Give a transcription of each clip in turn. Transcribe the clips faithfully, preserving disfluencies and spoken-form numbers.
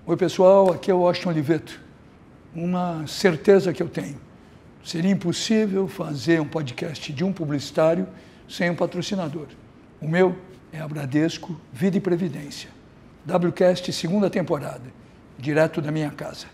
Oi pessoal, aqui é o Washington Oliveto. Uma certeza que eu tenho, seria impossível fazer um podcast de um publicitário sem um patrocinador. O meu é a Bradesco Vida e Previdência. WCast segunda temporada, direto da minha casa.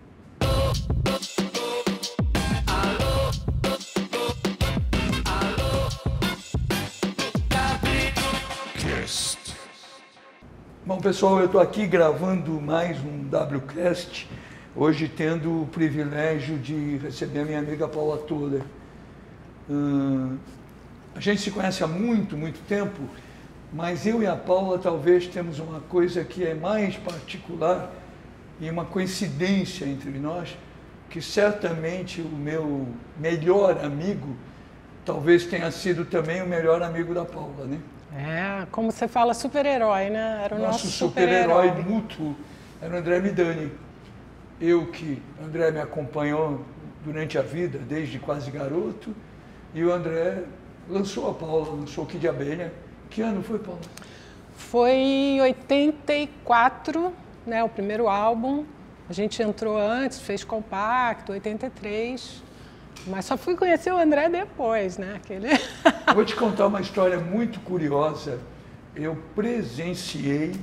Bom, pessoal, eu estou aqui gravando mais um WCast, hoje tendo o privilégio de receber a minha amiga Paula Toller. Hum, a gente se conhece há muito, muito tempo, mas eu e a Paula talvez temos uma coisa que é mais particular e uma coincidência entre nós, que certamente o meu melhor amigo talvez tenha sido também o melhor amigo da Paula, né? É, como você fala, super-herói, né? Era o nosso, nosso super-herói super mútuo era o André Midani. Eu que o André me acompanhou durante a vida, desde quase garoto, e o André lançou a Paula, lançou o Kid Abelha. Que ano foi, Paula? Foi em oitenta e quatro, né, o primeiro álbum. A gente entrou antes, fez compacto, oitenta e três. Mas só fui conhecer o André depois, né? Aquele... Vou te contar uma história muito curiosa. Eu presenciei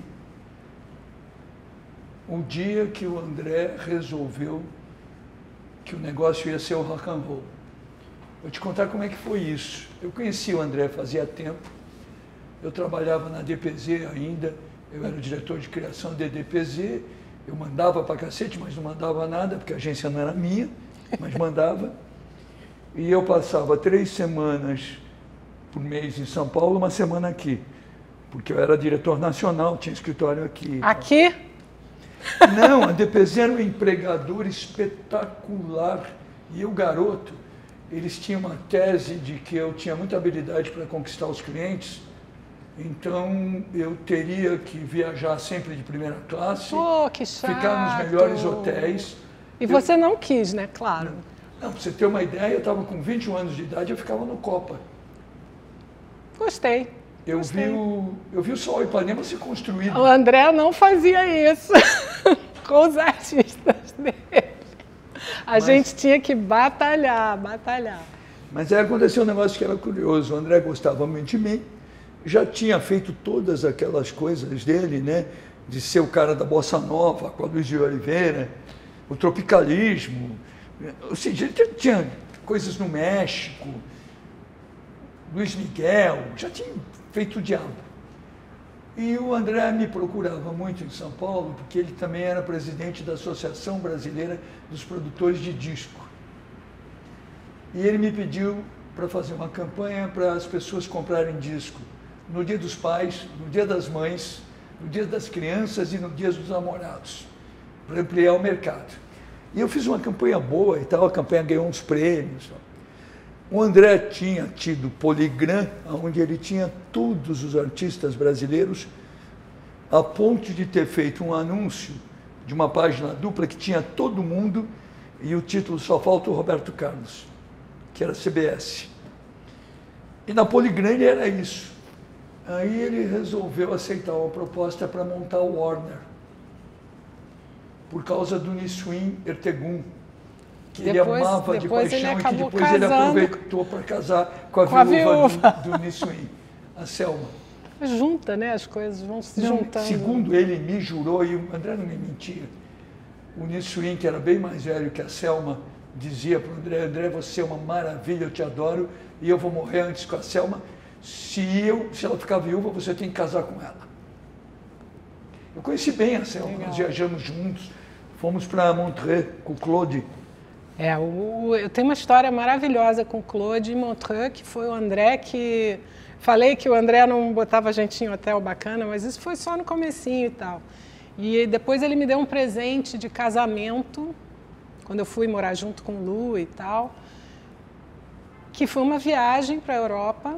o dia que o André resolveu que o negócio ia ser o rock and roll. Vou te contar como é que foi isso. Eu conheci o André fazia tempo. Eu trabalhava na D P Z ainda. Eu era o diretor de criação da D P Z. Eu mandava pra cacete, mas não mandava nada, porque a agência não era minha, mas mandava. E eu passava três semanas por mês em São Paulo, uma semana aqui. Porque eu era diretor nacional, tinha escritório aqui. Aqui? Não, a D P Z era um empregador espetacular. E eu, garoto, eles tinham uma tese de que eu tinha muita habilidade para conquistar os clientes. Então, eu teria que viajar sempre de primeira classe. Pô, que chato. Ficar nos melhores hotéis. E você eu... não quis, né? Claro. Não, para você ter uma ideia, eu estava com vinte e um anos de idade, eu ficava no Copa. Gostei. Eu, Gostei. Vi, o, eu vi o Sol Ipanema ser construído. O André não fazia isso com os artistas dele. A mas, gente tinha que batalhar, batalhar. Mas aí aconteceu um negócio que era curioso. O André gostava muito de mim, já tinha feito todas aquelas coisas dele, né? De ser o cara da Bossa Nova, com a Luiz de Oliveira, o tropicalismo. Ou seja, ele tinha coisas no México, Luiz Miguel, já tinha feito o diabo. E o André me procurava muito em São Paulo, porque ele também era presidente da Associação Brasileira dos Produtores de Disco. E ele me pediu para fazer uma campanha para as pessoas comprarem disco no Dia dos Pais, no Dia das Mães, no Dia das Crianças e no Dia dos Namorados, para ampliar o mercado. E eu fiz uma campanha boa e tal, a campanha ganhou uns prêmios. O André tinha tido Poligram, onde ele tinha todos os artistas brasileiros, a ponto de ter feito um anúncio de uma página dupla que tinha todo mundo e o título Só Falta o Roberto Carlos, que era C B S. E na Poligram ele era isso. Aí ele resolveu aceitar uma proposta para montar o Warner, por causa do Nissuim Ertegum, que depois, ele amava de paixão e que depois ele aproveitou para casar com a com viúva, a viúva. do, do Nissuim, a Selma. Junta, né? As coisas vão se não, juntando. Segundo ele me jurou, e o André não me mentia, o Nissuim, que era bem mais velho que a Selma, dizia para o André: André, você é uma maravilha, eu te adoro, e eu vou morrer antes com a Selma. Se, eu, se ela ficar viúva, você tem que casar com ela. Eu conheci bem a Selma, Legal. Nós viajamos juntos, fomos para Montreux com o Claude. É, o, eu tenho uma história maravilhosa com o Claude em Montreux, que foi o André que... Falei que o André não botava a gente em hotel bacana, mas isso foi só no comecinho e tal. E depois ele me deu um presente de casamento, quando eu fui morar junto com o Lu e tal, que foi uma viagem para a Europa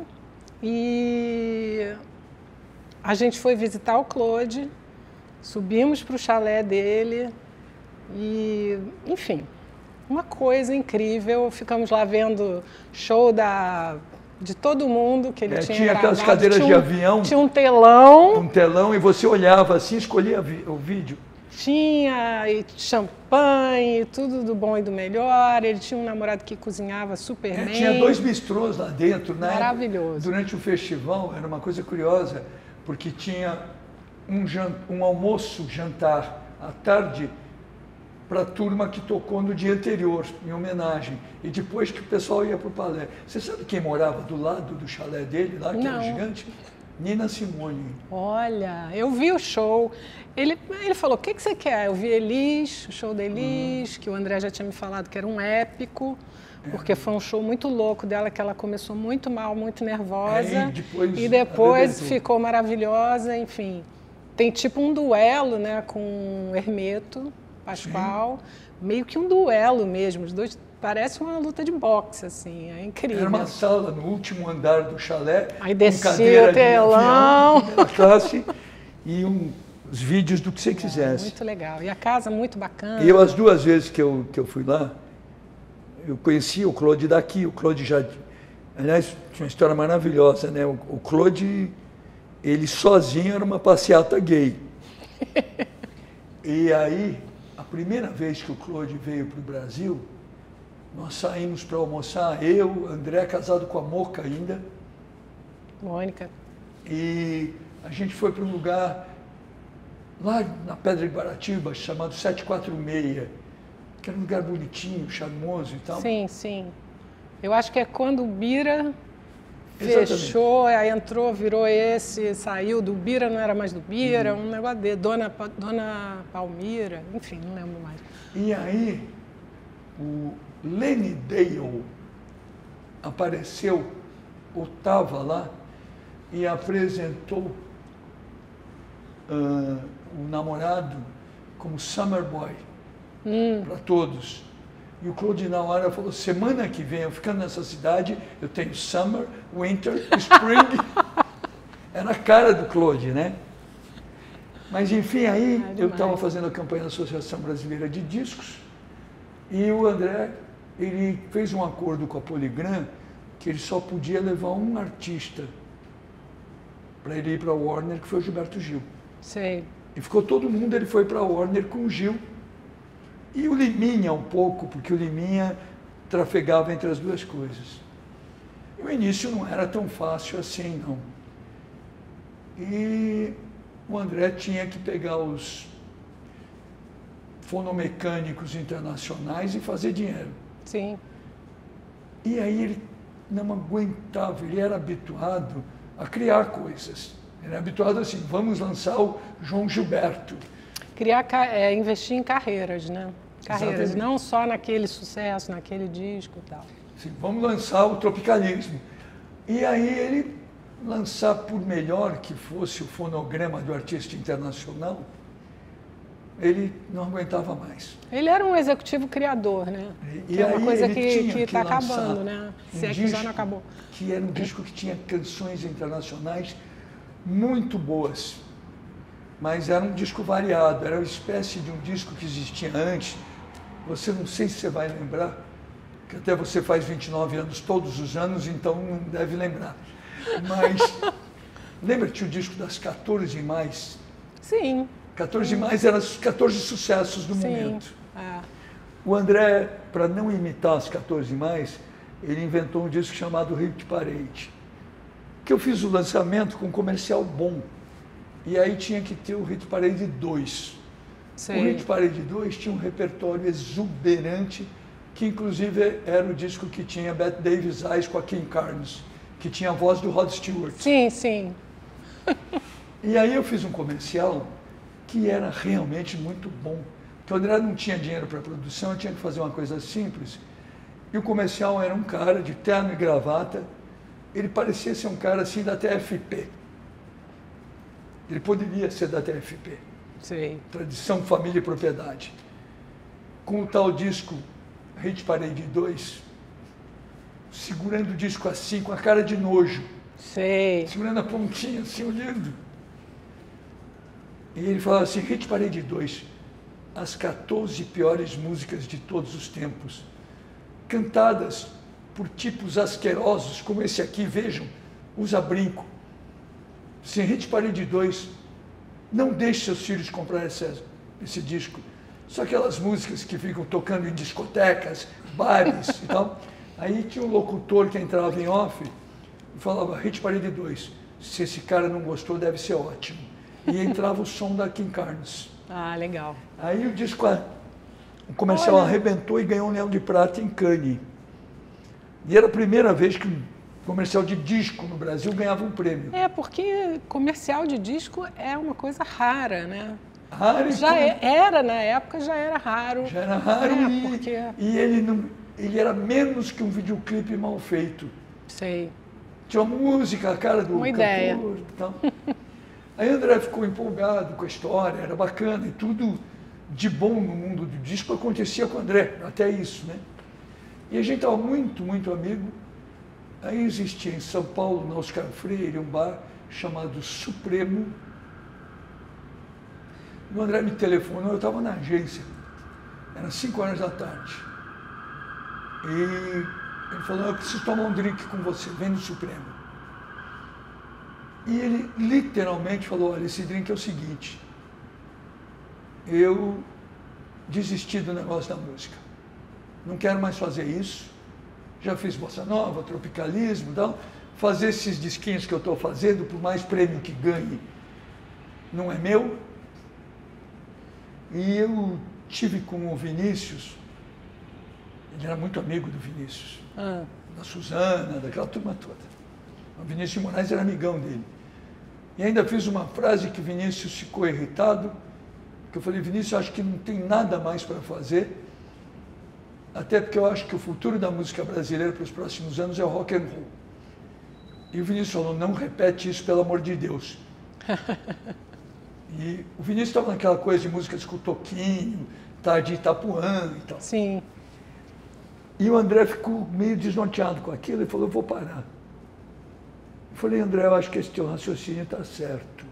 e a gente foi visitar o Claude, subimos para o chalé dele e, enfim, uma coisa incrível. Ficamos lá vendo show da, de todo mundo que ele é, tinha Tinha gravado. aquelas cadeiras tinha um, de avião. Tinha um telão. Um telão e você olhava assim, escolhia o vídeo. Tinha e champanhe, tudo do bom e do melhor. Ele tinha um namorado que cozinhava super É, bem. tinha dois bistrôs lá dentro, né? Maravilhoso. Durante o festival, era uma coisa curiosa, porque tinha um, jan- um almoço, jantar, à tarde, para a turma que tocou no dia anterior, em homenagem. E depois que o pessoal ia para o palé. Você sabe quem morava do lado do chalé dele, lá, que era Não. gigante? Nina Simone. Olha, eu vi o show. Ele, ele falou, o que, que você quer? Eu vi Elis, o show da Elis, que o André já tinha me falado que era um épico, porque foi um show muito louco dela, que ela começou muito mal, muito nervosa. É, e depois e depois arrebentou. ficou maravilhosa, enfim. Tem tipo um duelo, né, com o Hermeto Pascoal, meio que um duelo mesmo. Os dois parece uma luta de boxe, assim, é incrível. Era uma sala no último andar do chalé, Aí com descia cadeira o telão. de avião, primeira classe, e um, os vídeos do que você quisesse. Muito legal. E a casa muito bacana. E eu, as duas vezes que eu, que eu fui lá, eu conheci o Claude daqui, o Claude já... Aliás, tinha uma história maravilhosa, né? O, o Claude, ele sozinho era uma passeata gay. E aí, a primeira vez que o Claude veio para o Brasil, nós saímos para almoçar, eu, André, casado com a Moca ainda, Mônica. e a gente foi para um lugar lá na Pedra de Guaratiba, chamado sete quatro seis, que era um lugar bonitinho, charmoso e tal. Sim, sim. Eu acho que é quando o Bira Exatamente. fechou, aí entrou, virou esse, saiu do Bira, não era mais do Bira, um negócio de Dona, Pa- Dona Palmira, enfim, não lembro mais. E aí, o Lenny Dale apareceu, ou estava lá, e apresentou ah, o namorado como Summer Boy para todos. E o Claude na hora falou, semana que vem, eu ficando nessa cidade, eu tenho Summer, Winter, Spring. Era a cara do Claude, né? Mas enfim, aí Ah, eu estava demais. fazendo a campanha da Associação Brasileira de Discos, e o André, ele fez um acordo com a Polygram que ele só podia levar um artista para ele ir para a Warner, que foi o Gilberto Gil. Sei. E ficou todo mundo, ele foi para a Warner com o Gil. E o Liminha um pouco, porque o Liminha trafegava entre as duas coisas. E o início não era tão fácil assim, não. E o André tinha que pegar os fonomecânicos internacionais e fazer dinheiro. Sim. E aí ele não aguentava, ele era habituado a criar coisas. Ele era habituado assim, vamos lançar o João Gilberto. Criar, ca- é, investir em carreiras, né? Carreiras, Exatamente. não só naquele sucesso, naquele disco e tal. Assim, vamos lançar o tropicalismo. E aí ele lançar, por melhor que fosse o fonograma do artista internacional, ele não aguentava mais. Ele era um executivo criador, né? E Que é uma aí coisa ele que tinha que está lançar acabando, né? um Se é que já disco não acabou. que era um disco que tinha canções internacionais muito boas, mas era um disco variado, era uma espécie de um disco que existia antes. Você não sei se você vai lembrar, que até você faz vinte e nove anos todos os anos, então não deve lembrar. Mas lembra que tinha o disco das quatorze mais? Sim, quatorze mais eram os quatorze sucessos do sim. momento. É. O André, para não imitar as quatorze mais, ele inventou um disco chamado Hit Parade, que eu fiz o lançamento com um comercial bom. E aí tinha que ter o Hit Parade dois. O Sei. Hit Parade dois tinha um repertório exuberante, que inclusive era o disco que tinha Bette Davis Eyes com a Kim Carnes, que tinha a voz do Rod Stewart. Sim, sim. E aí eu fiz um comercial que era realmente muito bom. Porque o André não tinha dinheiro para produção, eu tinha que fazer uma coisa simples. E o comercial era um cara de terno e gravata, ele parecia ser um cara assim da T F P. Ele poderia ser da T F P. Sei. Tradição, Família e Propriedade. Com o tal disco Hit Parade dois, segurando o disco assim, com a cara de nojo, Sei. segurando a pontinha assim, olhando. E ele falava assim, Hit Parade dois, as quatorze piores músicas de todos os tempos, cantadas por tipos asquerosos, como esse aqui, vejam, usa brinco. Assim, Hit Parade dois, não deixe seus filhos comprarem essa, esse disco. Só aquelas músicas que ficam tocando em discotecas, bares e tal. Aí tinha um locutor que entrava em off e falava, Hit Parade dois, se esse cara não gostou, deve ser ótimo. E entrava o som da King Carnes. Ah, legal. Aí o disco, o comercial Olha. arrebentou e ganhou um Leão de Prata em Cannes. E era a primeira vez que um comercial de disco no Brasil ganhava um prêmio. É, porque comercial de disco é uma coisa rara, né? Raro já é, era, na época, já era raro. Já era raro é, e, porque... e ele, não, ele era menos que um videoclipe mal feito. Sei. Tinha uma música, a cara do uma cantor ideia. E tal. Aí o André ficou empolgado com a história, era bacana e tudo de bom no mundo do disco acontecia com o André, até isso, né? E a gente estava muito, muito amigo. Aí existia em São Paulo, na Oscar Freire, um bar chamado Supremo. O André me telefonou, eu estava na agência, eram cinco horas da tarde. E ele falou, eu preciso tomar um drink com você, vem no Supremo. E ele literalmente falou, olha, esse drink é o seguinte, eu desisti do negócio da música, não quero mais fazer isso, já fiz bossa nova, tropicalismo e tal, fazer esses disquinhos que eu estou fazendo, por mais prêmio que ganhe, não é meu. E eu tive com o Vinícius, ele era muito amigo do Vinícius, ah. da Suzana, daquela turma toda. O Vinícius de Moraes era amigão dele. E ainda fiz uma frase que o Vinícius ficou irritado, que eu falei, Vinícius, eu acho que não tem nada mais para fazer, até porque eu acho que o futuro da música brasileira para os próximos anos é o rock and roll. E o Vinícius falou, não repete isso, pelo amor de Deus. E o Vinícius estava naquela coisa de músicas com o Toquinho, Tarde Itapuã e tal. Sim. E o André ficou meio desnorteado com aquilo e falou, eu vou parar. Eu falei, André, eu acho que esse teu raciocínio está certo.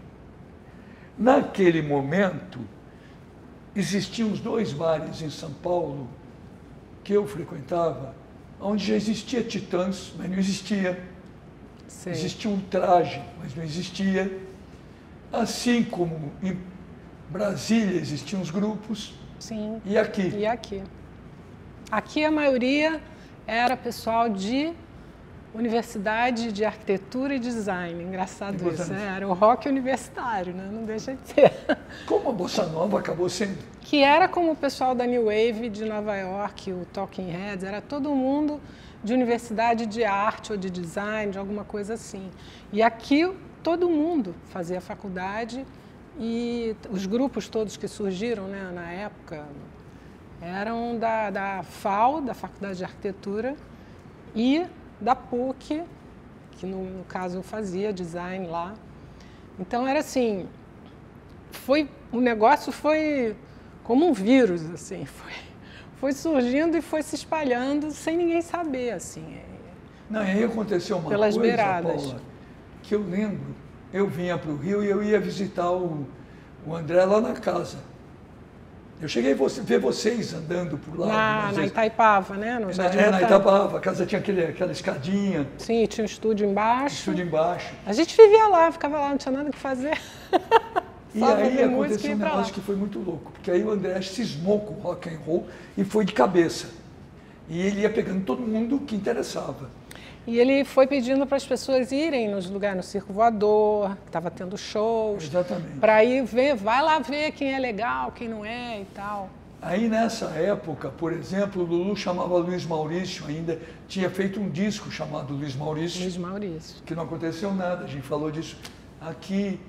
Naquele momento, existiam os dois bares em São Paulo que eu frequentava, onde já existia Titãs, mas não existia. Sim. Existia um Traje, mas não existia. Assim como em Brasília existiam os grupos. Sim. E aqui? E aqui. Aqui a maioria era pessoal de Universidade de Arquitetura e Design. Engraçado isso, né? Era o rock universitário, né? Não deixa de ser. Como a Bossa Nova acabou sendo? Que era como o pessoal da New Wave de Nova York, o Talking Heads, era todo mundo de universidade de arte ou de design, de alguma coisa assim. E aqui todo mundo fazia faculdade e os grupos todos que surgiram, né, na época eram da, da F A U, da Faculdade de Arquitetura, e da P U C, que no, no caso eu fazia design lá. Então era assim, foi, o negócio foi como um vírus, assim, foi, foi surgindo e foi se espalhando sem ninguém saber, assim. Não, e aí aconteceu uma pelas coisa, beiradas. Paula, que eu lembro, eu vinha para o Rio e eu ia visitar o, o André lá na casa. Eu cheguei a ver vocês andando por lá. Na, na Itaipava, né? No Jardim é, na Itaipava, a casa tinha aquele, aquela escadinha. Sim, tinha um estúdio embaixo. Estúdio embaixo. A gente vivia lá, ficava lá, não tinha nada que fazer. E aí aconteceu um negócio que foi muito louco, porque aí o André cismou com o rock and roll e foi de cabeça. E ele ia pegando todo mundo que interessava. E ele foi pedindo para as pessoas irem nos lugares, no Circo Voador, que estava tendo shows. Exatamente. Para ir ver, vai lá ver quem é legal, quem não é e tal. Aí nessa época, por exemplo, o Lulu chamava Luiz Maurício ainda, tinha feito um disco chamado Luiz Maurício. Luiz Maurício. Que não aconteceu nada, a gente falou disso aqui.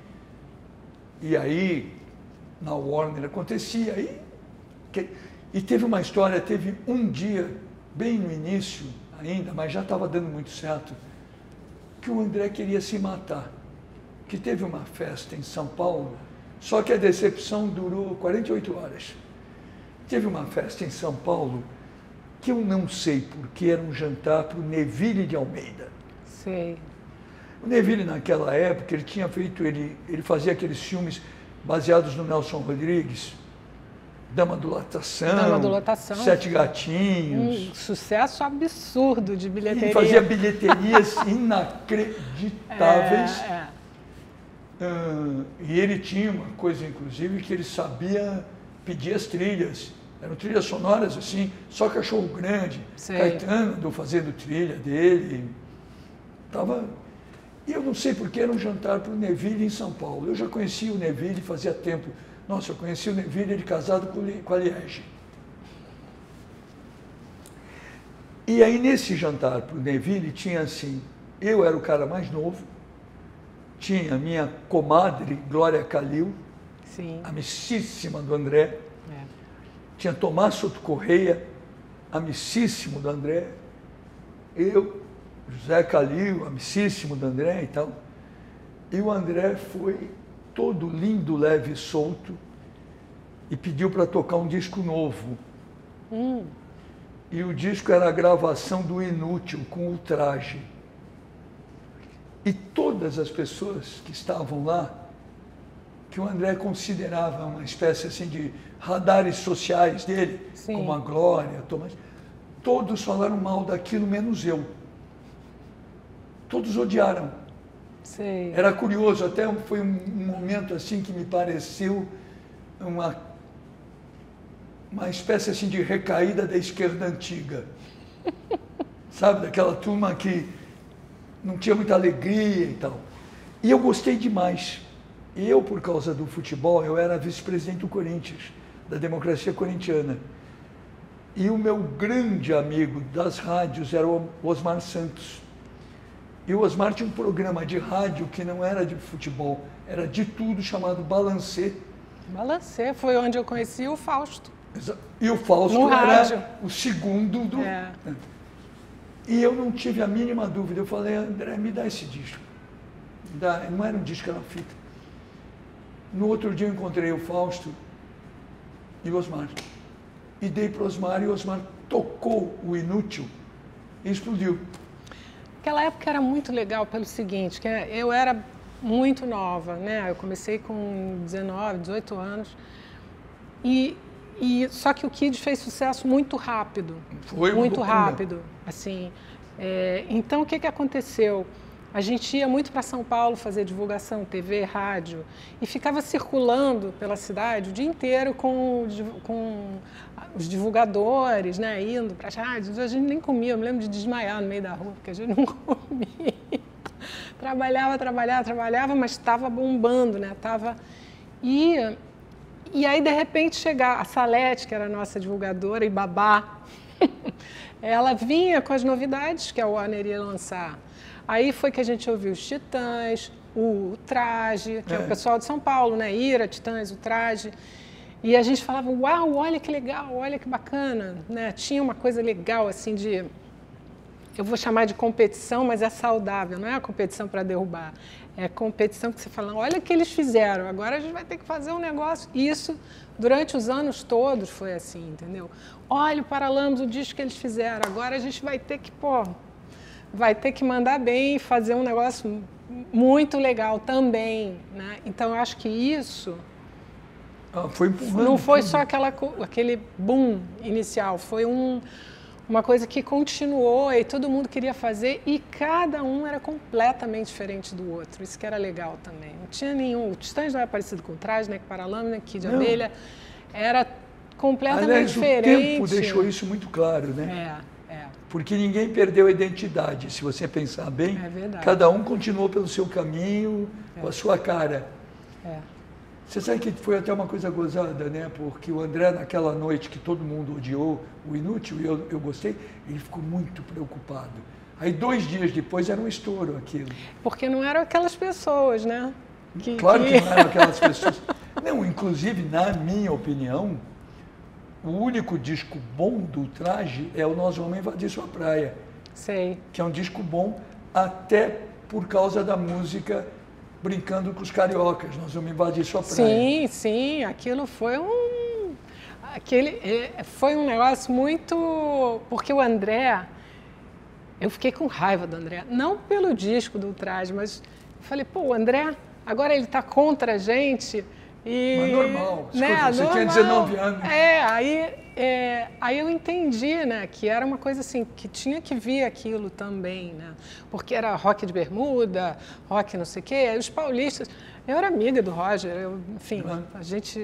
E aí, na Warner acontecia. Aí, que, e teve uma história, teve um dia, bem no início ainda, mas já estava dando muito certo, que o André queria se matar. Que teve uma festa em São Paulo, só que a decepção durou quarenta e oito horas. Teve uma festa em São Paulo, que eu não sei porque era um jantar para o Neville de Almeida. Sei. O Neville, naquela época, ele tinha feito, ele, ele fazia aqueles filmes baseados no Nelson Rodrigues, Dama do Lotação, Dama do Lotação, Sete Gatinhos. Um sucesso absurdo de bilheteria. Ele fazia bilheterias inacreditáveis. É, é. Uh, e ele tinha uma coisa, inclusive, que ele sabia pedia as trilhas. Eram trilhas sonoras assim, só Cachorro Grande, Sei. Caetano andou fazendo trilha dele. Tava... E eu não sei porque era um jantar para o Neville em São Paulo. Eu já conhecia o Neville fazia tempo. Nossa, eu conheci o Neville, ele casado com a Liege. E aí nesse jantar para o Neville tinha assim, eu era o cara mais novo, tinha a minha comadre Glória Calil, Sim. amicíssima do André, É. tinha Tomás Soto Correia, amicíssimo do André, eu, José Calil, amicíssimo do André e tal. E o André foi todo lindo, leve e solto e pediu para tocar um disco novo. Hum. E o disco era a gravação do Inútil com Ultraje. E todas as pessoas que estavam lá, que o André considerava uma espécie assim de radares sociais dele, Sim. como a Glória, Tomás, todos falaram mal daquilo, menos eu. Todos odiaram. Sei. Era curioso, até foi um momento assim que me pareceu uma, uma espécie assim de recaída da esquerda antiga. Sabe, daquela turma que não tinha muita alegria e tal. E eu gostei demais. E eu, por causa do futebol, eu era vice-presidente do Corinthians, da democracia corintiana. E o meu grande amigo das rádios era o Osmar Santos. E o Osmar tinha um programa de rádio que não era de futebol, era de tudo, chamado Balancê. Balancê, foi onde eu conheci o Fausto. E o Fausto No era rádio. o segundo do... É. E eu não tive a mínima dúvida. Eu falei, André, me dá esse disco. Me dá. Não era um disco, era uma fita. No outro dia eu encontrei o Fausto e o Osmar. E dei para o Osmar e o Osmar tocou o Inútil e explodiu. Aquela época era muito legal pelo seguinte, que eu era muito nova, né? Eu comecei com dezenove, dezoito anos. E, e só que o Kid fez sucesso muito rápido. Foi muito loucura. rápido, assim. É, então o que que aconteceu? A gente ia muito para São Paulo fazer divulgação, T V, rádio, e ficava circulando pela cidade o dia inteiro com, com os divulgadores, né, indo para as rádios. A gente nem comia, eu me lembro de desmaiar no meio da rua, porque a gente não comia. Trabalhava, trabalhava, trabalhava, mas estava bombando, né? Tava... E, e aí, de repente, chegar a Salete, que era a nossa divulgadora, e babá, ela vinha com as novidades que a Warner ia lançar. Aí foi que a gente ouviu os Titãs, o Traje, que é, é o pessoal de São Paulo, né? Ira, Titãs, o Traje. E a gente falava, uau, olha que legal, olha que bacana, né? Tinha uma coisa legal, assim, de... Eu vou chamar de competição, mas é saudável, não é a competição para derrubar. É a competição que você fala, olha o que eles fizeram, agora a gente vai ter que fazer um negócio. E isso, durante os anos todos, foi assim, entendeu? Olha o Paralamas, o disco que eles fizeram, agora a gente vai ter que, pô... vai ter que mandar bem e fazer um negócio muito legal também, né? Então, eu acho que isso ah, foi não foi só aquela, aquele boom inicial, foi um, uma coisa que continuou e todo mundo queria fazer e cada um era completamente diferente do outro. Isso que era legal também. Não tinha nenhum... O Titãs não era parecido com o Traje, né? Com Paralamas, né? Kid Abelha. Era completamente Aliás, diferente. O tempo deixou isso muito claro, né? É. Porque ninguém perdeu a identidade, se você pensar bem. É verdade. Cada um continuou pelo seu caminho, é. com a sua cara. É. Você sabe que foi até uma coisa gozada, né? Porque o André, naquela noite que todo mundo odiou o Inútil, e eu, eu gostei, ele ficou muito preocupado. Aí, dois dias depois, era um estouro aquilo. Porque não eram aquelas pessoas, né? Que, claro que... que não eram aquelas pessoas. Não, inclusive, na minha opinião, o único disco bom do Traje é o Nós Vamos Invadir Sua Praia. Sei. Que é um disco bom até por causa da música Brincando com os Cariocas. Nós Vamos Invadir Sua Praia. Sim, sim. Aquilo foi um... Aquele, foi um negócio muito... Porque o André... Eu fiquei com raiva do André. Não pelo disco do Traje, mas eu falei, pô, o André, agora ele está contra a gente... E, mas normal, né, você normal. tinha dezenove anos. É, aí, é, aí eu entendi, né, que era uma coisa assim, que tinha que vir aquilo também, né, porque era rock de bermuda, rock não sei o quê, aí os paulistas, eu era amiga do Roger, eu, enfim, uhum. a gente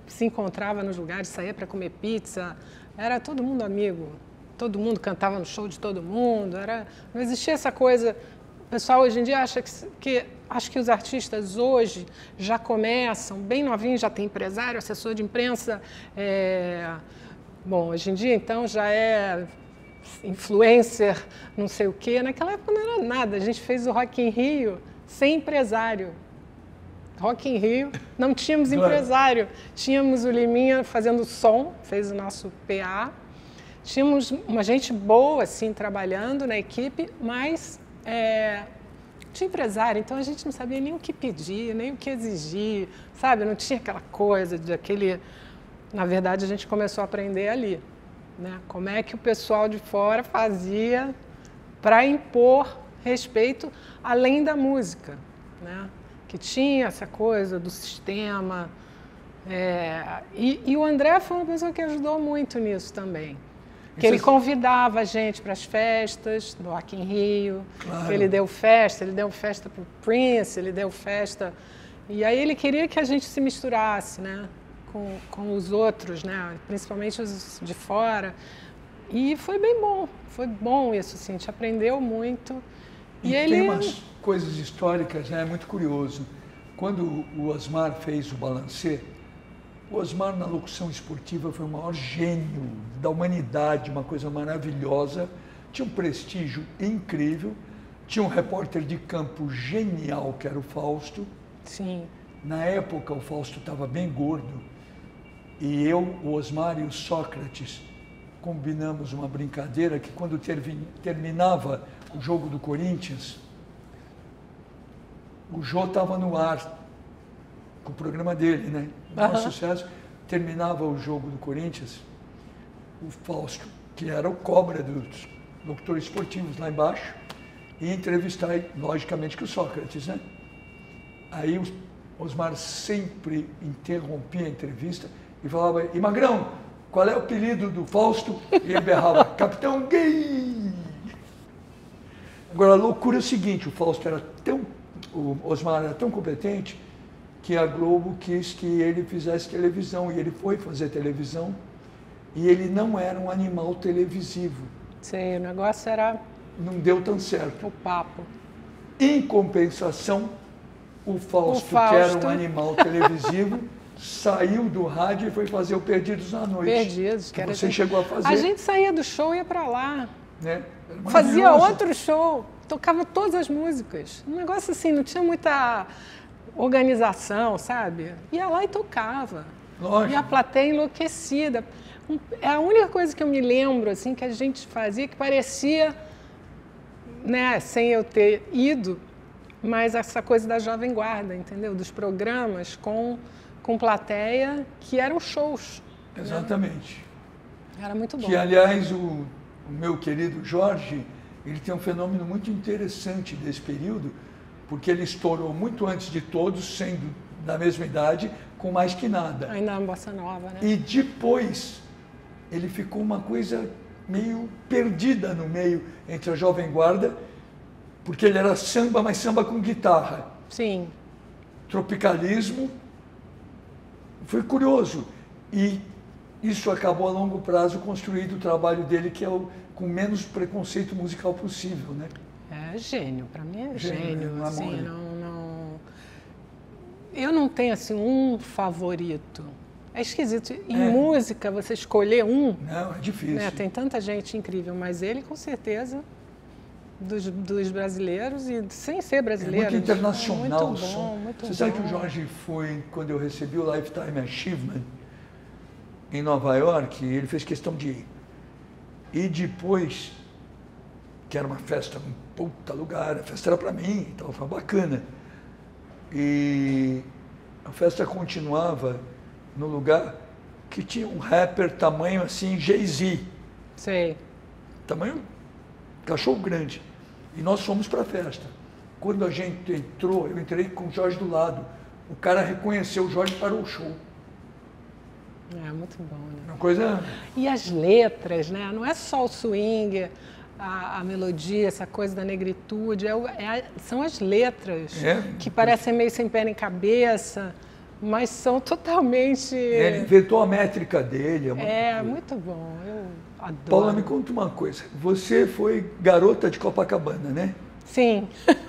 se encontrava nos lugares, saía para comer pizza, era todo mundo amigo, todo mundo cantava no show de todo mundo, era, não existia essa coisa. O pessoal hoje em dia acha que, que, acho que os artistas hoje já começam bem novinhos, já tem empresário, assessor de imprensa, é, bom, hoje em dia então já é influencer, não sei o quê. Naquela época não era nada, a gente fez o Rock in Rio sem empresário. Rock in Rio, não tínhamos claro. empresário, tínhamos o Liminha fazendo som, fez o nosso P A, tínhamos uma gente boa assim trabalhando na equipe, mas é, tinha empresário, então a gente não sabia nem o que pedir, nem o que exigir, sabe? Não tinha aquela coisa de aquele... Na verdade, a gente começou a aprender ali, né? Como é que o pessoal de fora fazia para impor respeito além da música, né? Que tinha essa coisa do sistema. É, e, e o André foi uma pessoa que ajudou muito nisso também. Que ele convidava a gente para as festas do Rock in Rio, claro. que ele deu festa, ele deu festa para o Prince, ele deu festa... E aí ele queria que a gente se misturasse, né? com, com os outros, né? Principalmente os de fora. E foi bem bom, foi bom isso, assim, a gente aprendeu muito. E, e ele... tem umas coisas históricas, né? É muito curioso. Quando o Osmar fez o Balancê, o Osmar, na locução esportiva, foi o maior gênio da humanidade, uma coisa maravilhosa. Tinha um prestígio incrível. Tinha um repórter de campo genial, que era o Fausto. Sim. Na época, o Fausto estava bem gordo. E eu, o Osmar e o Sócrates combinamos uma brincadeira que, quando terminava o jogo do Corinthians, o Jô estava no ar com o programa dele, né? O maior uhum. sucesso. Terminava o jogo do Corinthians, o Fausto, que era o cobra dos locutores esportivos lá embaixo, ia entrevistar, logicamente, que o Sócrates, né? Aí o Osmar sempre interrompia a entrevista e falava: e Magrão, qual é o apelido do Fausto? E ele berrava: Capitão Gay! Agora, a loucura é o seguinte: o Fausto era tão, o Osmar era tão competente que a Globo quis que ele fizesse televisão, e ele foi fazer televisão, e ele não era um animal televisivo. Sim, o negócio era... Não deu tão certo. O papo. Em compensação, o Fausto, o Fausto... que era um animal televisivo, saiu do rádio e foi fazer o Perdidos na Noite. Perdidos, que era... Você chegou a fazer. A gente saía do show e ia para lá. Né? Fazia outro show, tocava todas as músicas. Um negócio assim, não tinha muita organização, sabe? Ia lá e tocava. Lógico. E a plateia enlouquecida. É a única coisa que eu me lembro, assim, que a gente fazia, que parecia, né, sem eu ter ido, mas essa coisa da Jovem Guarda, entendeu? Dos programas com, com plateia, que eram shows. Exatamente. Né? Era muito bom. Que, aliás, o, o meu querido Jorge, ele tem um fenômeno muito interessante desse período, porque ele estourou muito antes de todos, sendo da mesma idade, com Mais Que Nada. Ainda na Bossa Nova, né? E depois ele ficou uma coisa meio perdida no meio entre a Jovem Guarda, porque ele era samba, mas samba com guitarra. Sim. Tropicalismo. Foi curioso. E isso acabou a longo prazo construindo o trabalho dele, que é o com menos preconceito musical possível, né? É gênio, para mim é gênio. gênio não assim, não, não... Eu não tenho assim um favorito. É esquisito. Em é. música, você escolher um... Não, é difícil. Né? Tem tanta gente incrível, mas ele, com certeza, dos, dos brasileiros e sem ser brasileiro. É muito internacional muito o som. Bom, muito você sabe bom. que o Jorge foi, quando eu recebi o Lifetime Achievement em Nova York, ele fez questão de ir. E depois, que era uma festa, um puta lugar, a festa era para mim, então foi bacana. E a festa continuava no lugar que tinha um rapper tamanho assim, Jay-Z. Sei. Tamanho cachorro grande. E nós fomos para a festa. Quando a gente entrou, eu entrei com o Jorge do lado. O cara reconheceu o Jorge e parou o show. É muito bom, né? Uma coisa... E as letras, né? Não é só o swing, a, a melodia, essa coisa da negritude, é, o, é a, são as letras é. que parecem meio sem pé nem cabeça, mas são totalmente... Ele inventou a métrica dele. É, muito, é muito bom, eu adoro. Paula, me conta uma coisa. Você foi garota de Copacabana, né? Sim.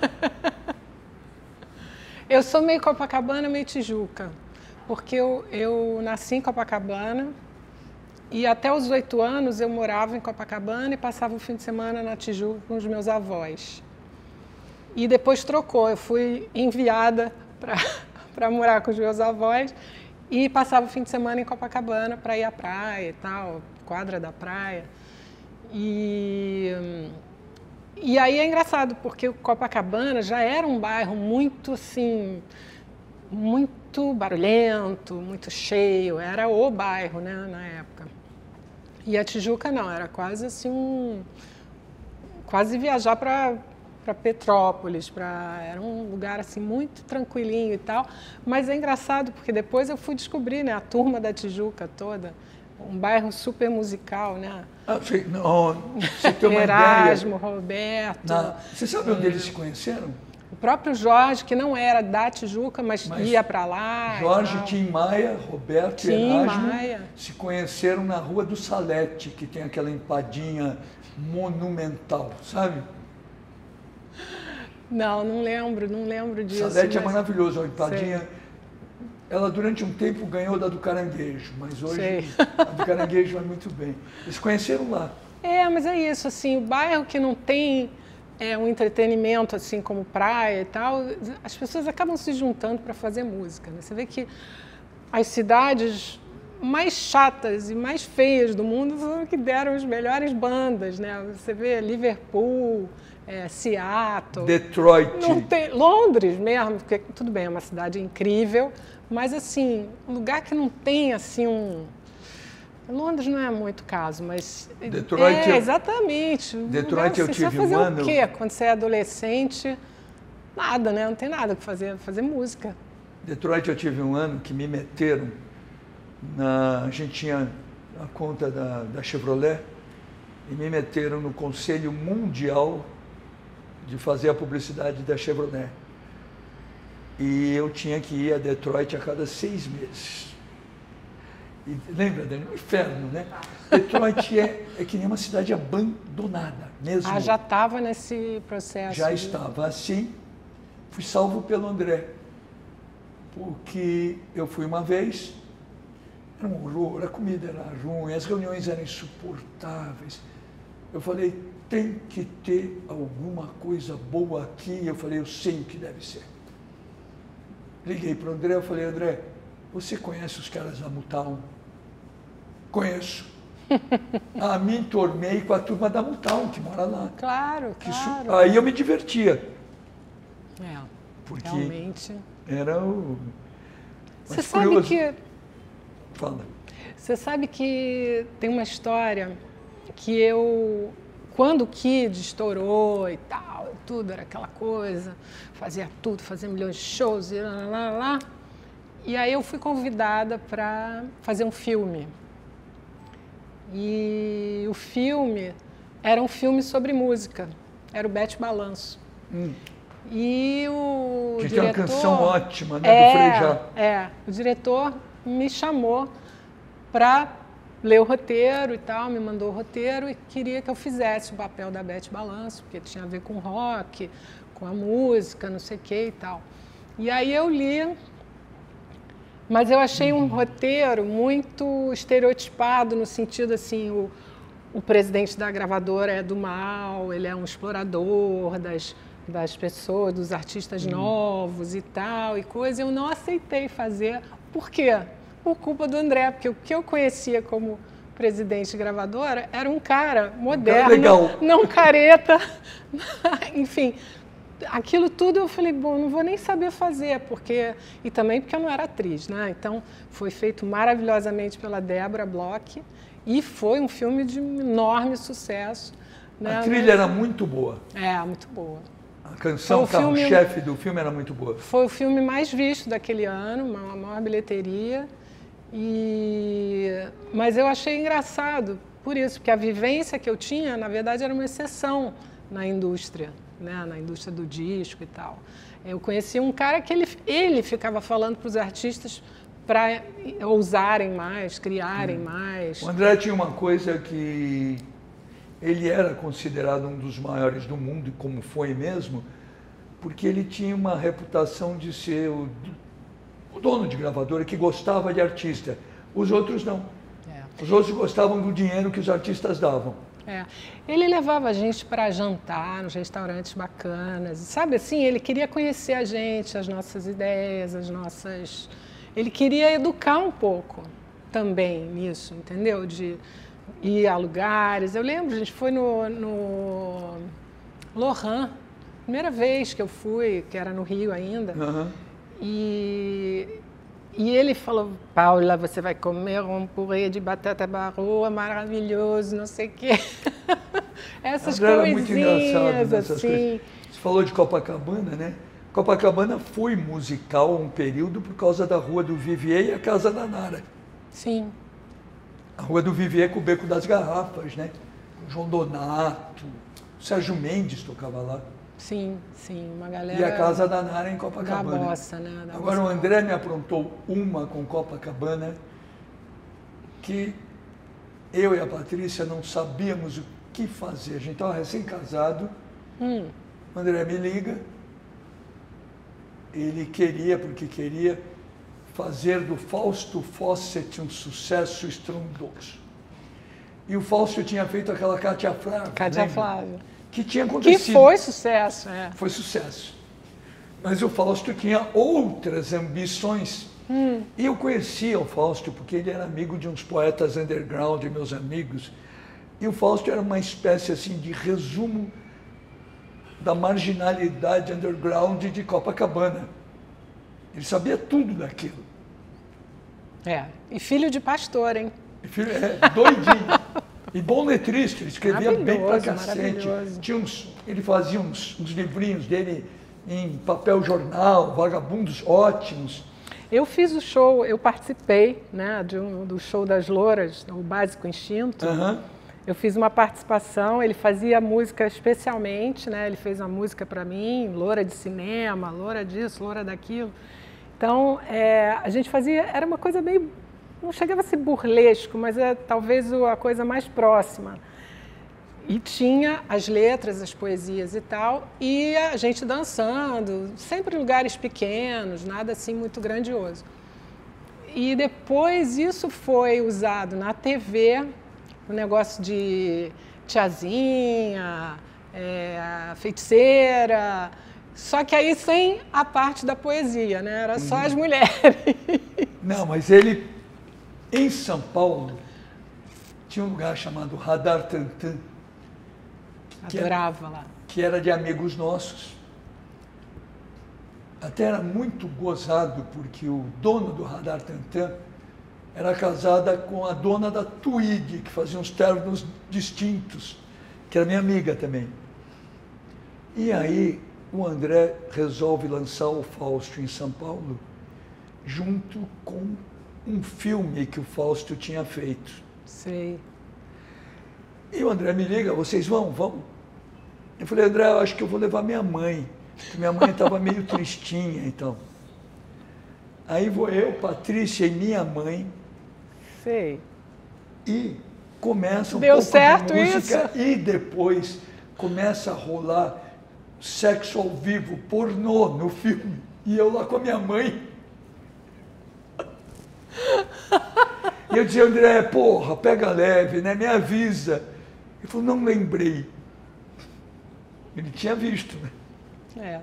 Eu sou meio Copacabana, meio Tijuca, porque eu, eu nasci em Copacabana e até os oito anos eu morava em Copacabana e passava o fim de semana na Tijuca com os meus avós. E depois trocou, eu fui enviada para morar com os meus avós e passava o fim de semana em Copacabana para ir à praia e tal, quadra da praia. E... E aí é engraçado, porque o Copacabana já era um bairro muito, assim, muito barulhento, muito cheio, era o bairro, né, na época. E a Tijuca não, era quase assim um... quase viajar para para Petrópolis, pra, era um lugar assim muito tranquilinho e tal. Mas é engraçado, porque depois eu fui descobrir, né, a turma da Tijuca toda, um bairro super musical, né? Ah, sei, não, você tem uma Erasmo, ideia. Roberto. Na, você sabe onde é. eles se conheceram? O próprio Jorge, que não era da Tijuca, mas, mas ia para lá. Jorge, Tim Maia, Roberto Tim e Erasmo Maia. se conheceram na Rua do Salete, que tem aquela empadinha monumental, sabe? Não, não lembro, não lembro disso. Salete mas... é maravilhoso, a empadinha. Sei. Ela durante um tempo ganhou da do Caranguejo, mas hoje Sei. a do Caranguejo vai muito bem. Eles conheceram lá. É, mas é isso, assim, o bairro que não tem é, um entretenimento assim como praia e tal, as pessoas acabam se juntando para fazer música, né? Você vê que as cidades mais chatas e mais feias do mundo são que deram as melhores bandas, né? Você vê Liverpool, é, Seattle, Detroit, não tem, Londres mesmo, porque tudo bem, é uma cidade incrível, mas assim, um lugar que não tem assim um... Londres não é muito caso, mas... Detroit, é, eu... exatamente. Detroit eu tive um ano... Você vai fazer o quê quando você é adolescente? Nada, né? Não tem nada para fazer, fazer música. Detroit eu tive um ano que me meteram na... A gente tinha a conta da, da Chevrolet e me meteram no Conselho Mundial de fazer a publicidade da Chevrolet. E eu tinha que ir a Detroit a cada seis meses. E, lembra, Dani? Um inferno, né? Detroit é, é que nem uma cidade abandonada, mesmo. Ah, já estava nesse processo? Já de... estava assim. Fui salvo pelo André. Porque eu fui uma vez, era um horror, a comida era ruim, as reuniões eram insuportáveis. Eu falei, tem que ter alguma coisa boa aqui. Eu falei, eu sei o que deve ser. Liguei para o André, eu falei, André, você conhece os caras da Motown? Conheço. Ah, me entornei com a turma da Motown, que mora lá. Claro, que claro. Isso, aí eu me divertia. É, porque realmente. Era o... Você sabe curioso. que... Fala. Você sabe que tem uma história que eu... Quando o Kid estourou e tal, tudo era aquela coisa, fazia tudo, fazia milhões de shows e lá, lá, lá. E aí eu fui convidada para fazer um filme. E o filme era um filme sobre música, era o Bete Balanço. Hum. E o que diretor... tem uma canção ótima, né, é, do Frejá. É, o diretor me chamou para ler o roteiro e tal, me mandou o roteiro e queria que eu fizesse o papel da Bete Balanço, porque tinha a ver com rock, com a música, não sei o que e tal. E aí eu li, mas eu achei um roteiro muito estereotipado, no sentido assim, o, o presidente da gravadora é do mal, ele é um explorador das, das pessoas, dos artistas hum. novos e tal, e coisa. Eu não aceitei fazer. Por quê? Por culpa do André, porque o que eu conhecia como presidente de gravadora era um cara moderno, um cara legal. Não careta, enfim... Aquilo tudo eu falei, bom, não vou nem saber fazer, porque... E também porque eu não era atriz, né? Então, foi feito maravilhosamente pela Débora Bloch e foi um filme de enorme sucesso. Né? A trilha era muito boa. É, muito boa. A canção, carro-chefe do filme era muito boa. Foi o filme mais visto daquele ano, uma maior bilheteria. E... Mas eu achei engraçado por isso, porque a vivência que eu tinha, na verdade, era uma exceção na indústria. né, na indústria do disco e tal. Eu conheci um cara que ele, ele ficava falando para os artistas para ousarem mais, criarem hum. mais. O André tinha uma coisa que ele era considerado um dos maiores do mundo, como foi mesmo, porque ele tinha uma reputação de ser o, o dono de gravadora que gostava de artista. Os outros não. É. Os outros gostavam do dinheiro que os artistas davam. É. Ele levava a gente para jantar nos restaurantes bacanas, sabe assim? Ele queria conhecer a gente, as nossas ideias, as nossas... Ele queria educar um pouco também nisso, entendeu? De ir a lugares. Eu lembro, a gente foi no, no Lohan, primeira vez que eu fui, que era no Rio ainda, uhum. e, e ele falou, Paula, você vai comer um purê de batata baroa maravilhoso, não sei o quê. Essas André coisinhas, era muito engraçado nessas assim. Coisas. Você falou de Copacabana, né? Copacabana foi musical um período por causa da Rua do Vivier e a Casa da Nara. Sim. A Rua do Vivier com o Beco das Garrafas, né? O João Donato, o Sérgio Mendes tocava lá. Sim, sim, uma galera... E a Casa da Nara em Copacabana. Da bossa, né? Da Agora bossa. O André me aprontou uma com Copacabana que eu e a Patrícia não sabíamos o que fazer. A gente estava recém-casado, hum. o André me liga, ele queria, porque queria, fazer do Fausto Fawcett um sucesso estrondoso. E o Fausto tinha feito aquela Cátia Flávia. Cátia Flávia. Que tinha acontecido. Que foi sucesso, é. Foi sucesso. Mas o Fausto tinha outras ambições. Hum. E eu conhecia o Fausto porque ele era amigo de uns poetas underground, meus amigos. E o Fausto era uma espécie assim de resumo da marginalidade underground de Copacabana. Ele sabia tudo daquilo. É, e filho de pastor, hein? E filho, é, doidinho. E bom letrista, ele escrevia bem pra cacete. Tinha uns, ele fazia uns, uns livrinhos dele em papel jornal, vagabundos ótimos. Eu fiz o show, eu participei, né, de um, do show das Louras, o Básico Instinto. Uhum. Eu fiz uma participação, ele fazia música especialmente, né? Ele fez uma música para mim, loura de cinema, loura disso, loura daquilo. Então, é, a gente fazia, era uma coisa meio, não chegava a ser burlesco, mas é talvez a coisa mais próxima. E tinha as letras, as poesias e tal, e a gente dançando, sempre em lugares pequenos, nada assim muito grandioso. E depois isso foi usado na T V, o negócio de tiazinha, é, feiticeira, só que aí sem a parte da poesia, né? Era só as mulheres. Não, mas ele, em São Paulo, tinha um lugar chamado Radar Tantan. Adorava lá. Que era de amigos nossos. Até era muito gozado, porque o dono do Radar Tantan era casada com a dona da Tweed, que fazia uns ternos distintos, que era minha amiga também. E aí o André resolve lançar o Fausto em São Paulo, junto com um filme que o Fausto tinha feito. Sei. E o André me liga, vocês vão? Vão. Eu falei, André, eu acho que eu vou levar minha mãe, porque minha mãe estava meio tristinha, então. Aí vou eu, Patrícia e minha mãe. Sei. E começa um Deu pouco certo de música isso? E depois começa a rolar sexo ao vivo, pornô no filme. E eu lá com a minha mãe. E eu dizia, André, porra, pega leve, né? Me avisa. Ele falou, não lembrei. Ele tinha visto, né? É.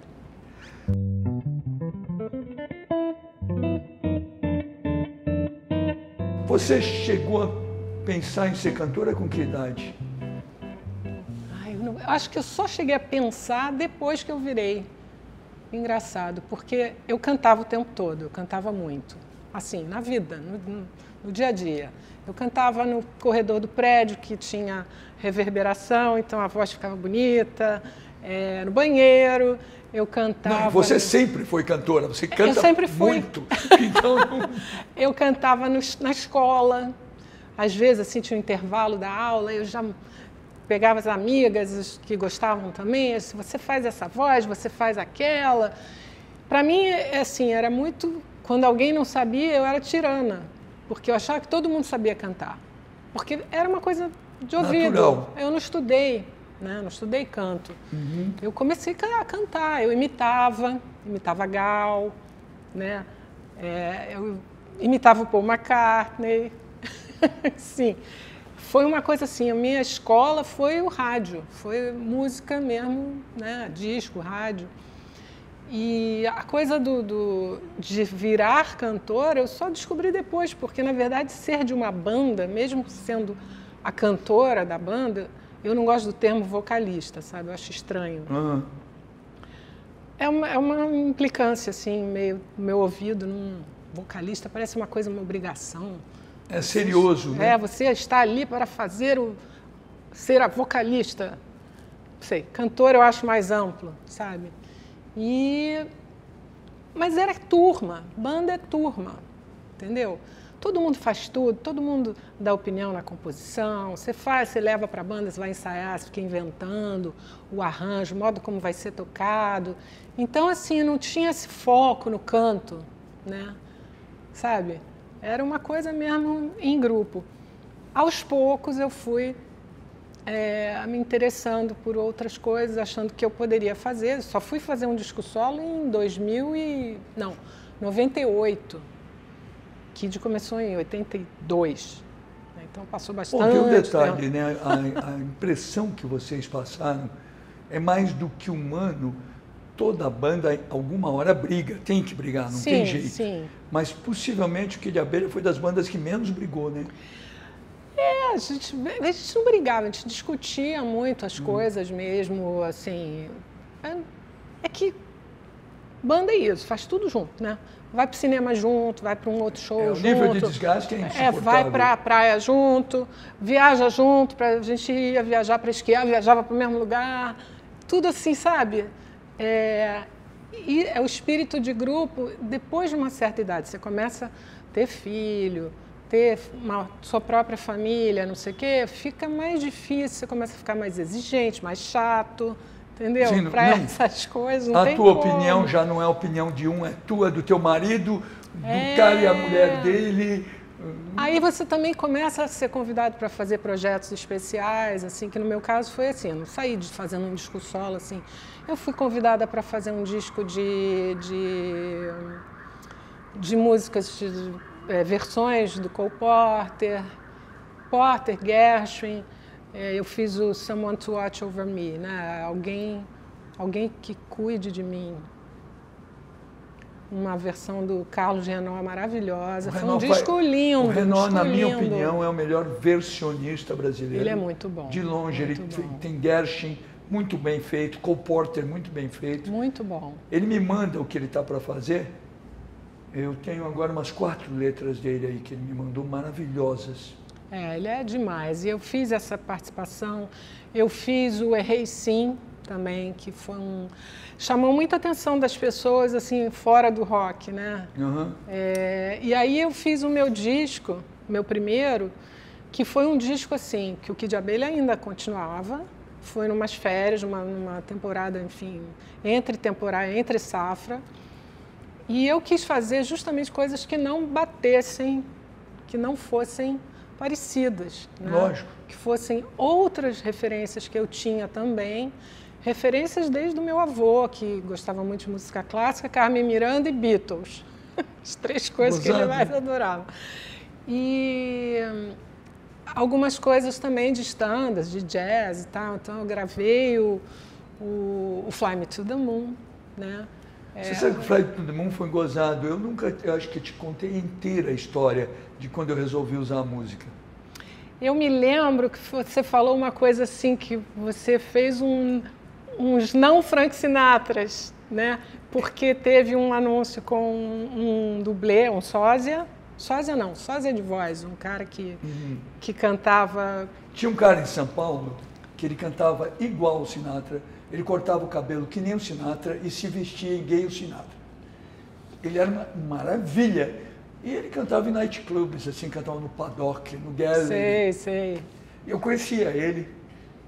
Você chegou a pensar em ser cantora com que idade? Ai, eu, não, eu acho que eu só cheguei a pensar depois que eu virei. Engraçado, porque eu cantava o tempo todo, eu cantava muito. Assim, na vida, no, no, no dia a dia. Eu cantava no corredor do prédio, que tinha reverberação, então a voz ficava bonita. É, no banheiro, eu cantava... Não, você no... sempre foi cantora, você canta eu sempre fui. muito. Então... Eu cantava no, na escola, às vezes assim, tinha um intervalo da aula, eu já pegava as amigas as que gostavam também, se você faz essa voz, você faz aquela. Para mim, é assim, era muito... Quando alguém não sabia, eu era tirana, porque eu achava que todo mundo sabia cantar. Porque era uma coisa de ouvido. Natural. Eu não estudei, né? Não estudei canto. Uhum. Eu comecei a cantar, eu imitava, imitava Gal, né? É, eu imitava o Paul McCartney. Sim. Foi uma coisa assim, a minha escola foi o rádio, foi música mesmo, né? Disco, rádio. E a coisa do, do, de virar cantora eu só descobri depois, porque, na verdade, ser de uma banda, mesmo sendo a cantora da banda, eu não gosto do termo vocalista, sabe? Eu acho estranho. Uhum. É, uma, é uma implicância, assim, meio no meu ouvido, num vocalista, parece uma coisa, uma obrigação. É serioso, você, né? É, você está ali para fazer o... ser a vocalista. Não sei, cantora eu acho mais amplo, sabe? E... Mas era turma, banda é turma, entendeu? Todo mundo faz tudo, todo mundo dá opinião na composição, você faz, você leva para a banda, você vai ensaiar, você fica inventando o arranjo, o modo como vai ser tocado. Então, assim, não tinha esse foco no canto, né? Sabe? Era uma coisa mesmo em grupo. Aos poucos eu fui É, me interessando por outras coisas, achando que eu poderia fazer. Só fui fazer um disco solo em dois mil e... não, noventa e oito. Kid começou em oitenta e dois. Então passou bastante. Bom, tem um detalhe, né? A, a impressão que vocês passaram é mais do que humano. Toda banda, alguma hora, briga. Tem que brigar, não sim, tem jeito. Sim. Mas possivelmente o Kid Abelha foi das bandas que menos brigou, né? É, a gente, a gente não brigava, a gente discutia muito as hum. coisas mesmo, assim... É, é que banda é isso, faz tudo junto, né? Vai pro cinema junto, vai para um outro show é, junto. O nível de desgaste é insuportável. É, vai para a praia junto, viaja junto, pra, a gente ia viajar para esquiar, viajava para o mesmo lugar, tudo assim, sabe? É, e é o espírito de grupo, depois de uma certa idade, você começa a ter filho, ter uma sua própria família, não sei o quê, fica mais difícil, você começa a ficar mais exigente, mais chato, entendeu? Para essas coisas não a tem tua como. Opinião já não é a opinião de um, é tua, do teu marido, do é... cara e a mulher dele. Aí você também começa a ser convidado para fazer projetos especiais, assim, que no meu caso foi assim, eu não saí de fazendo um disco solo, assim, eu fui convidada para fazer um disco de, de, de músicas de, É, versões do Cole Porter, Porter, Gershwin. É, eu fiz o Someone to Watch Over Me, né? Alguém, alguém que cuide de mim. Uma versão do Carlos Renaud maravilhosa. Foi um disco vai... lindo. O Renaud, um na minha lindo. opinião, é o melhor versionista brasileiro. Ele é muito bom. De longe, ele bom. tem Gershwin muito bem feito, Cole Porter muito bem feito. Muito bom. Ele me manda o que ele está para fazer. Eu tenho agora umas quatro letras dele aí que ele me mandou, maravilhosas. É, ele é demais. E eu fiz essa participação, eu fiz o Errei Sim também, que foi um... chamou muita atenção das pessoas, assim, fora do rock, né? Uhum. É, e aí eu fiz o meu disco, meu primeiro, que foi um disco, assim, que o Kid Abelha ainda continuava, foi numas férias, numa, numa temporada, enfim, entre temporada, entre safra. E eu quis fazer justamente coisas que não batessem, que não fossem parecidas. Né? Lógico. Que fossem outras referências que eu tinha também. Referências desde o meu avô, que gostava muito de música clássica, Carmen Miranda e Beatles. As três coisas Gozado. Que ele mais adorava. E algumas coisas também de standards, de jazz e tal. Então eu gravei o, o, o Fly Me to the Moon, né? É. Você sabe que o Fly to the Moon foi gozado. Eu nunca, eu acho que te contei inteira a história de quando eu resolvi usar a música. Eu me lembro que você falou uma coisa assim, que você fez um, uns não Frank Sinatras, né? Porque teve um anúncio com um, um dublê, um sósia. Sósia não, sósia de voz, um cara que, uhum. que cantava... Tinha um cara em São Paulo que ele cantava igual o Sinatra. Ele cortava o cabelo que nem o Sinatra e se vestia gay o Sinatra. Ele era uma maravilha. E ele cantava em nightclubs, assim, cantava no Paddock, no Gallery. Sei, sei. Eu conhecia ele.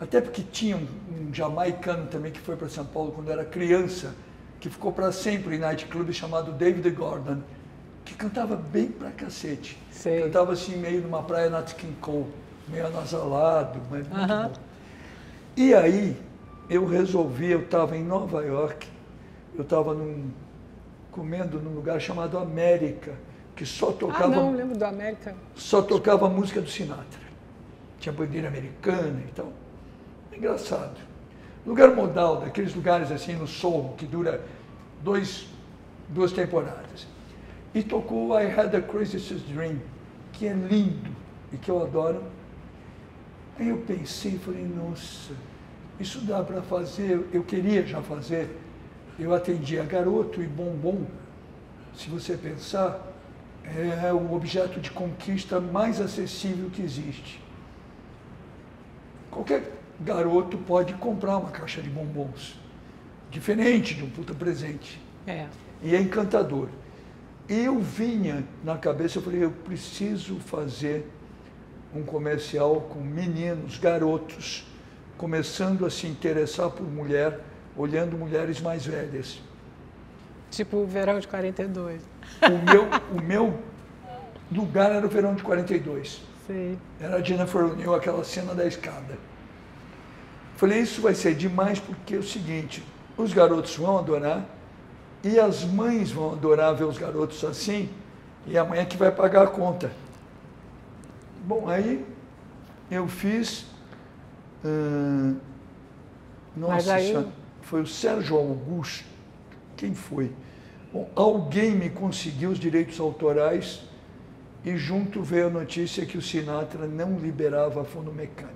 Até porque tinha um, um jamaicano também que foi para São Paulo quando era criança, que ficou para sempre em nightclub, chamado David Gordon, que cantava bem pra cacete. Sei. Cantava assim meio numa praia Nat King Cole, meio anasalado, mas muito Aham. bom. E aí eu resolvi, eu estava em Nova York, eu estava num, comendo num lugar chamado América, que só Ah, tocava, não, lembro do América. só tocava música do Sinatra. Tinha bandeira americana e tal. Engraçado. Lugar modal, daqueles lugares assim no Soho, que dura dois, duas temporadas. E tocou I Had a Craziest Dream, que é lindo e que eu adoro. Aí eu pensei, falei, nossa, isso dá para fazer, eu queria já fazer. Eu atendia Garoto e Bombom, se você pensar, é o objeto de conquista mais acessível que existe. Qualquer garoto pode comprar uma caixa de bombons, diferente de um puta presente. É. E é encantador. E eu vinha na cabeça, eu falei, eu preciso fazer um comercial com meninos, garotos, começando a se interessar por mulher, olhando mulheres mais velhas. Tipo o Verão de quarenta e dois. O meu, o meu lugar era o Verão de quarenta e dois. Sei. Era a Jennifer O'Neill, aquela cena da escada. Falei, isso vai ser demais porque é o seguinte, os garotos vão adorar e as mães vão adorar ver os garotos assim e a mãe é que vai pagar a conta. Bom, aí eu fiz... Hum, nossa, Mas aí... senhora, foi o Sérgio Augusto. Quem foi? Bom, alguém me conseguiu os direitos autorais e junto veio a notícia que o Sinatra não liberava fundo mecânico.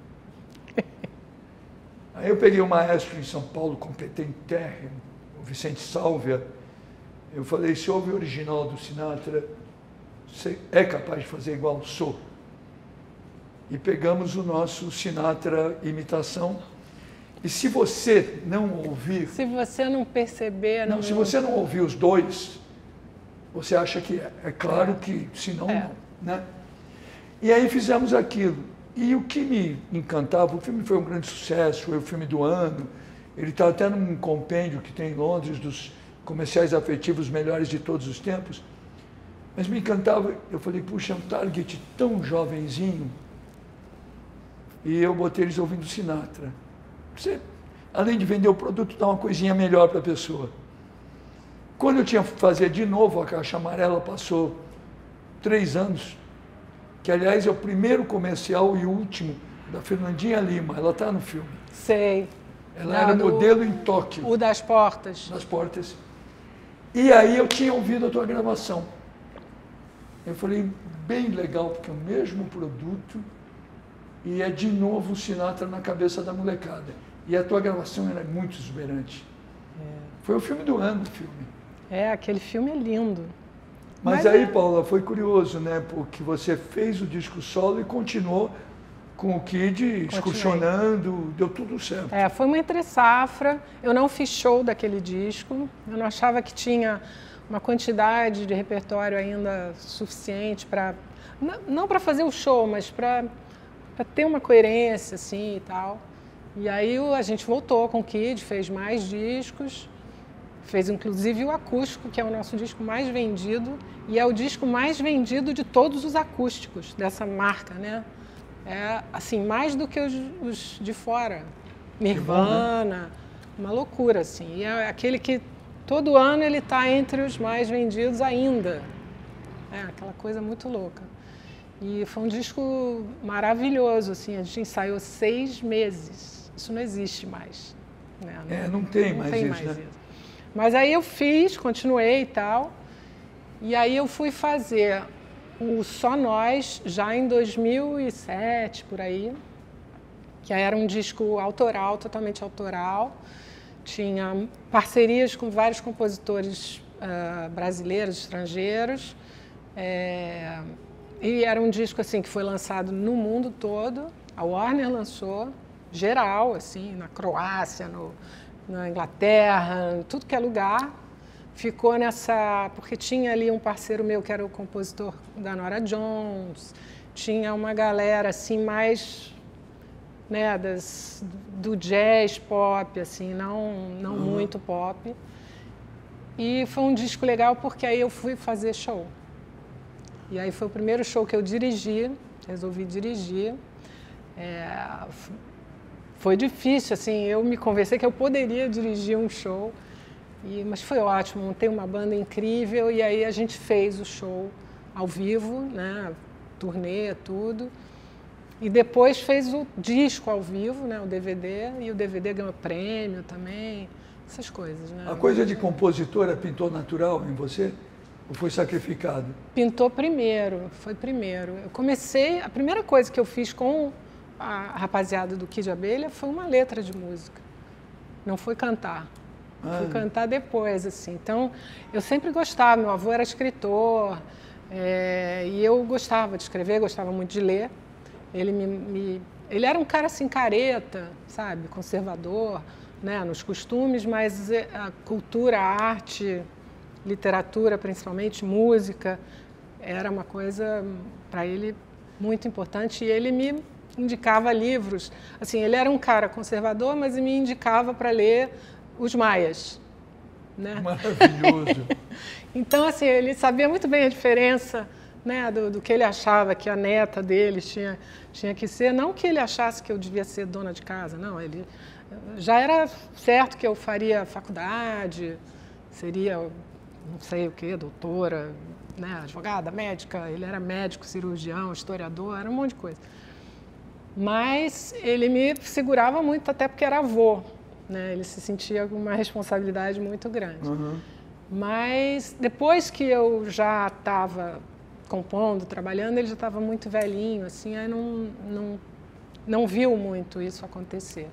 Aí eu peguei o maestro em São Paulo, competentérrimo, o Vicente Sálvia. Eu falei, se houve o original do Sinatra, você é capaz de fazer igual? Sou. E pegamos o nosso Sinatra imitação. E se você não ouvir... Se você não perceber... Não, não... se você não ouvir os dois, você acha que é. É claro É. que, senão, É. não, né? E aí fizemos aquilo. E o que me encantava, o filme foi um grande sucesso, foi o filme do ano. Ele está até num compêndio que tem em Londres dos comerciais afetivos melhores de todos os tempos. Mas me encantava, eu falei, puxa, é um target tão jovenzinho. E eu botei eles ouvindo Sinatra. Você, além de vender o produto, dá uma coisinha melhor para a pessoa. Quando eu tinha que fazer de novo a Caixa Amarela, passou três anos, que aliás é o primeiro comercial e último da Fernandinha Lima, ela está no filme. Sei. Ela Não, era do- modelo em Tóquio, O das portas. nas portas. E aí eu tinha ouvido a tua gravação. Eu falei, bem legal, porque é o mesmo produto e é de novo o Sinatra na cabeça da molecada. E a tua gravação era muito exuberante. Foi o filme do ano, o filme. É, aquele filme é lindo. Mas, Mas aí, é- Paula, foi curioso, né? Porque você fez o disco solo e continuou com o Kid excursionando, deu tudo certo. É, foi uma entre safra. Eu não fiz show daquele disco. Eu não achava que tinha uma quantidade de repertório ainda suficiente para... Não para fazer o show, mas para ter uma coerência, assim, e tal. E aí o- a gente voltou com o Kid, fez mais discos. Fez inclusive o acústico, que é o nosso disco mais vendido. E é o disco mais vendido de todos os acústicos dessa marca, né? É, assim, mais do que os, os de fora. Nirvana, uma loucura, assim. E é aquele que todo ano ele está entre os mais vendidos ainda. É aquela coisa muito louca. E foi um disco maravilhoso, assim. A gente ensaiou seis meses. Isso não existe mais. Né? É, não tem não mais tem isso, mais né? isso. Mas aí eu fiz, continuei e tal. E aí eu fui fazer o Só Nós, já em dois mil e sete, por aí, que aí era um disco autoral, totalmente autoral. Tinha parcerias com vários compositores uh, brasileiros, estrangeiros. É, e era um disco assim que foi lançado no mundo todo. A Warner lançou, geral, assim, na Croácia, no, na Inglaterra, em tudo que é lugar. Ficou nessa... Porque tinha ali um parceiro meu que era o compositor da Nora Jones, tinha uma galera assim mais né, das, do jazz pop, assim, não, não uhum. muito pop. E foi um disco legal porque aí eu fui fazer show. E aí foi o primeiro show que eu dirigi, resolvi dirigir. É, foi difícil, assim, eu me conversei que eu poderia dirigir um show, e, mas foi ótimo, montei uma banda incrível e aí a gente fez o show ao vivo, né, turnê, tudo. E depois fez o disco ao vivo, né, o D V D, e o D V D ganhou prêmio também, essas coisas. Né? A coisa de compositora pintou natural em você? Ou foi sacrificado? Pintou primeiro, foi primeiro. Eu comecei, a primeira coisa que eu fiz com a rapaziada do Kid Abelha foi uma letra de música. Não foi cantar. Ah. Fui cantar depois, assim. Então, eu sempre gostava, meu avô era escritor, é, e eu gostava de escrever, gostava muito de ler. Ele, me, me, ele era um cara assim, careta, sabe, conservador, né, nos costumes, mas a cultura, a arte, literatura, principalmente, música, era uma coisa, para ele, muito importante. E ele me indicava livros. Assim, ele era um cara conservador, mas me indicava para ler os Maias. Né? Maravilhoso! Então, assim, ele sabia muito bem a diferença, né, do, do que ele achava que a neta dele tinha, tinha que ser. Não que ele achasse que eu devia ser dona de casa, não. Ele já era certo que eu faria faculdade, seria, não sei o quê, doutora, né, advogada, médica. Ele era médico, cirurgião, historiador, era um monte de coisa. Mas ele me segurava muito, até porque era avô, né? Ele se sentia com uma responsabilidade muito grande. Uhum. Mas depois que eu já estava compondo, trabalhando, ele já estava muito velhinho, assim, aí não, não, não viu muito isso acontecer.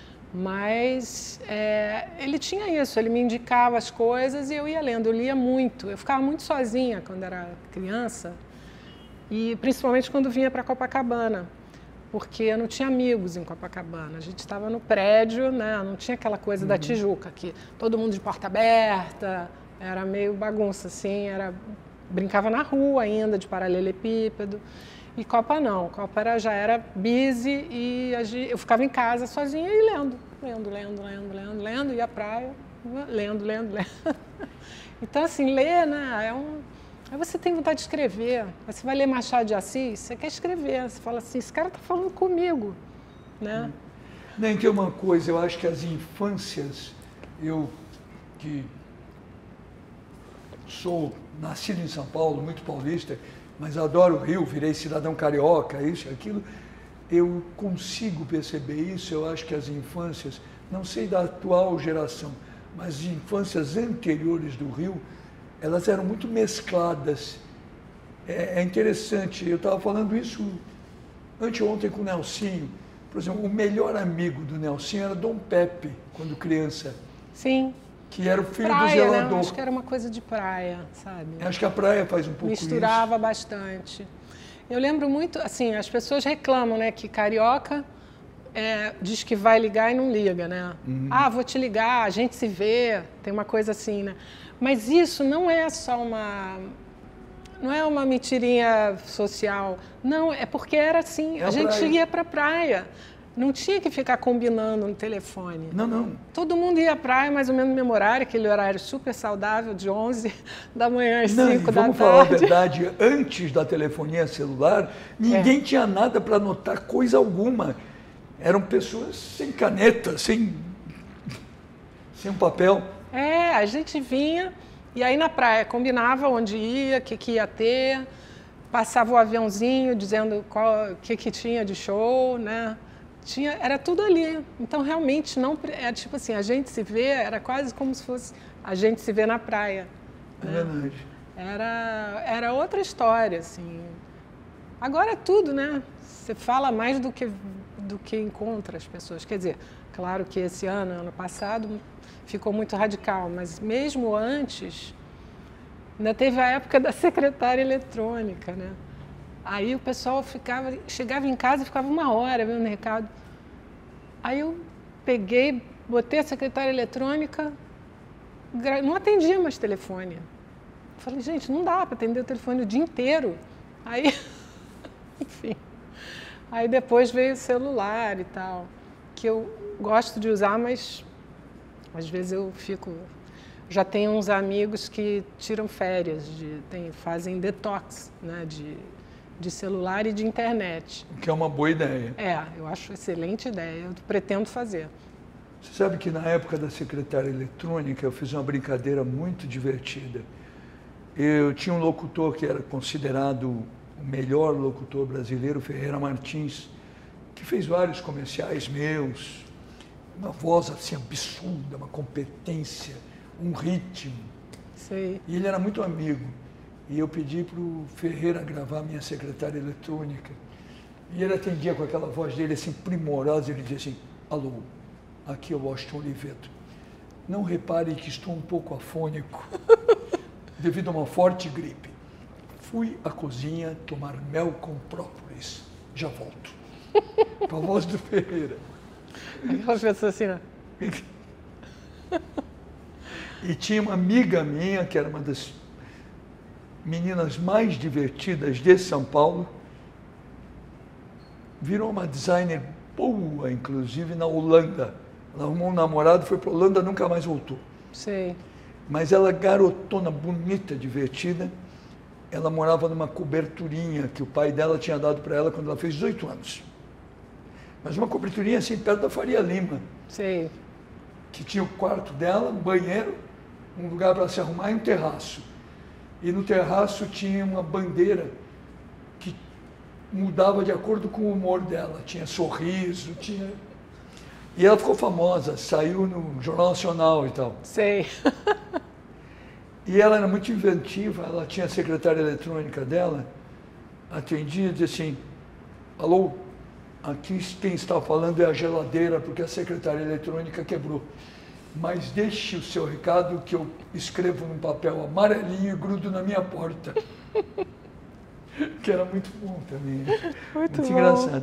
Mas é, ele tinha isso, ele me indicava as coisas e eu ia lendo, eu lia muito. Eu ficava muito sozinha quando era criança, e principalmente quando vinha para Copacabana, porque eu não tinha amigos em Copacabana. A gente estava no prédio, né? Não tinha aquela coisa uhum. da Tijuca, que todo mundo de porta aberta, era meio bagunça, assim, era... brincava na rua ainda, de paralelepípedo. E Copa não, Copa era, já era busy e eu ficava em casa sozinha e lendo, lendo, lendo, lendo, lendo, lendo, ia à praia, lendo, lendo, lendo. Então, assim, ler, né, é um... Aí você tem vontade de escrever, você vai ler Machado de Assis, você quer escrever, você fala assim, esse cara está falando comigo, né? Nem que uma coisa, eu acho que as infâncias, eu que sou nascido em São Paulo, muito paulista, mas adoro o Rio, virei cidadão carioca, isso e aquilo, eu consigo perceber isso. Eu acho que as infâncias, não sei da atual geração, mas as infâncias anteriores do Rio, elas eram muito mescladas. É, é interessante, eu estava falando isso anteontem com o Nelsinho. Por exemplo, o melhor amigo do Nelsinho era Dom Pepe, quando criança. Sim. Que era o filho praia, do zelador. Né? Acho que era uma coisa de praia, sabe? Acho que a praia faz um pouco Misturava isso. bastante. Eu lembro muito, assim, as pessoas reclamam, né, que carioca é, diz que vai ligar e não liga, né? Uhum. Ah, vou te ligar, a gente se vê, tem uma coisa assim, né? Mas isso não é só uma... Não é uma mentirinha social. Não, é porque era assim, é a, a gente praia. ia para a praia. Não tinha que ficar combinando no telefone. Não, não. Todo mundo ia à praia mais ou menos no mesmo horário, aquele horário super saudável, de onze da manhã às cinco da tarde. Vamos falar a verdade, antes da telefonia celular, ninguém é. tinha nada para anotar coisa alguma. Eram pessoas sem caneta, sem, sem um papel. É, a gente vinha e aí na praia combinava onde ia, o que, que ia ter, passava o aviãozinho dizendo o que, que tinha de show, né? Tinha, era tudo ali. Então, realmente, não é tipo assim, a gente se vê, era quase como se fosse a gente se vê na praia. É né? verdade. Era, era outra história, assim. Agora é tudo, né? Você fala mais do que, do que encontra as pessoas. Quer dizer, claro que esse ano, ano passado, ficou muito radical, mas mesmo antes, ainda teve a época da secretária eletrônica, né? Aí o pessoal ficava, chegava em casa e ficava uma hora vendo o recado. Aí eu peguei, botei a secretária eletrônica, não atendia mais telefone. Falei, gente, não dá para atender o telefone o dia inteiro. Aí, enfim. Aí depois veio o celular e tal, que eu gosto de usar, mas às vezes eu fico... Já tenho uns amigos que tiram férias, de, tem, fazem detox, né, de, de celular e de internet. Que é uma boa ideia. É, eu acho excelente ideia, eu pretendo fazer. Você sabe que na época da secretária eletrônica eu fiz uma brincadeira muito divertida. Eu tinha um locutor que era considerado o melhor locutor brasileiro, Ferreira Martins, que fez vários comerciais meus, uma voz assim absurda, uma competência, um ritmo. Sei. E ele era muito amigo. E eu pedi para o Ferreira gravar minha secretária eletrônica. E ele atendia com aquela voz dele assim primorosa, ele dizia assim: alô, aqui é o Washington Oliveto. Não repare que estou um pouco afônico devido a uma forte gripe. Fui à cozinha tomar mel com própolis. Já volto. Com a voz do Ferreira. Aquela pessoa assim, né? E tinha uma amiga minha, que era uma das meninas mais divertidas de São Paulo, virou uma designer boa, inclusive, na Holanda. Ela arrumou um namorado, foi para a Holanda, nunca mais voltou. Sei. Mas ela, garotona, bonita, divertida, ela morava numa coberturinha que o pai dela tinha dado para ela quando ela fez dezoito anos. Mas uma coberturinha assim, perto da Faria Lima. Sei. Que tinha o quarto dela, um banheiro, um lugar para se arrumar e um terraço. E no terraço tinha uma bandeira que mudava de acordo com o humor dela. Tinha sorriso, tinha... E ela ficou famosa, saiu no Jornal Nacional e tal. Sei. E ela era muito inventiva, ela tinha a secretária eletrônica dela, atendia e dizia assim: alô, aqui quem está falando é a geladeira, porque a secretária eletrônica quebrou. Mas deixe o seu recado que eu escrevo num papel amarelinho e grudo na minha porta. Que era muito bom também. Muito, muito bom. engraçado.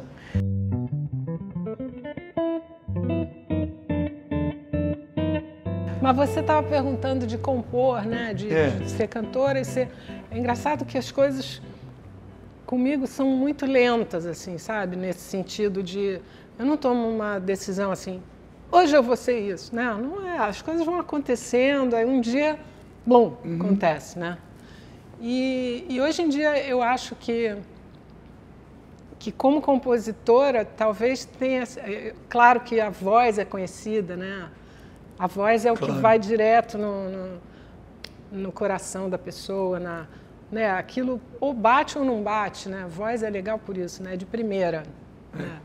Mas você estava perguntando de compor, né? De, É. de ser cantora e ser... É engraçado que as coisas comigo são muito lentas, assim, sabe? Nesse sentido de... Eu não tomo uma decisão assim, hoje eu vou ser isso. Não, não é. As coisas vão acontecendo, aí um dia, bom, uhum. acontece, né? E, e hoje em dia eu acho que, que como compositora, talvez tenha... Claro que a voz é conhecida, né? A voz é o claro. que vai direto no, no, no coração da pessoa, na, né? Aquilo ou bate ou não bate, né? A voz é legal por isso, né? De primeira. É. Né?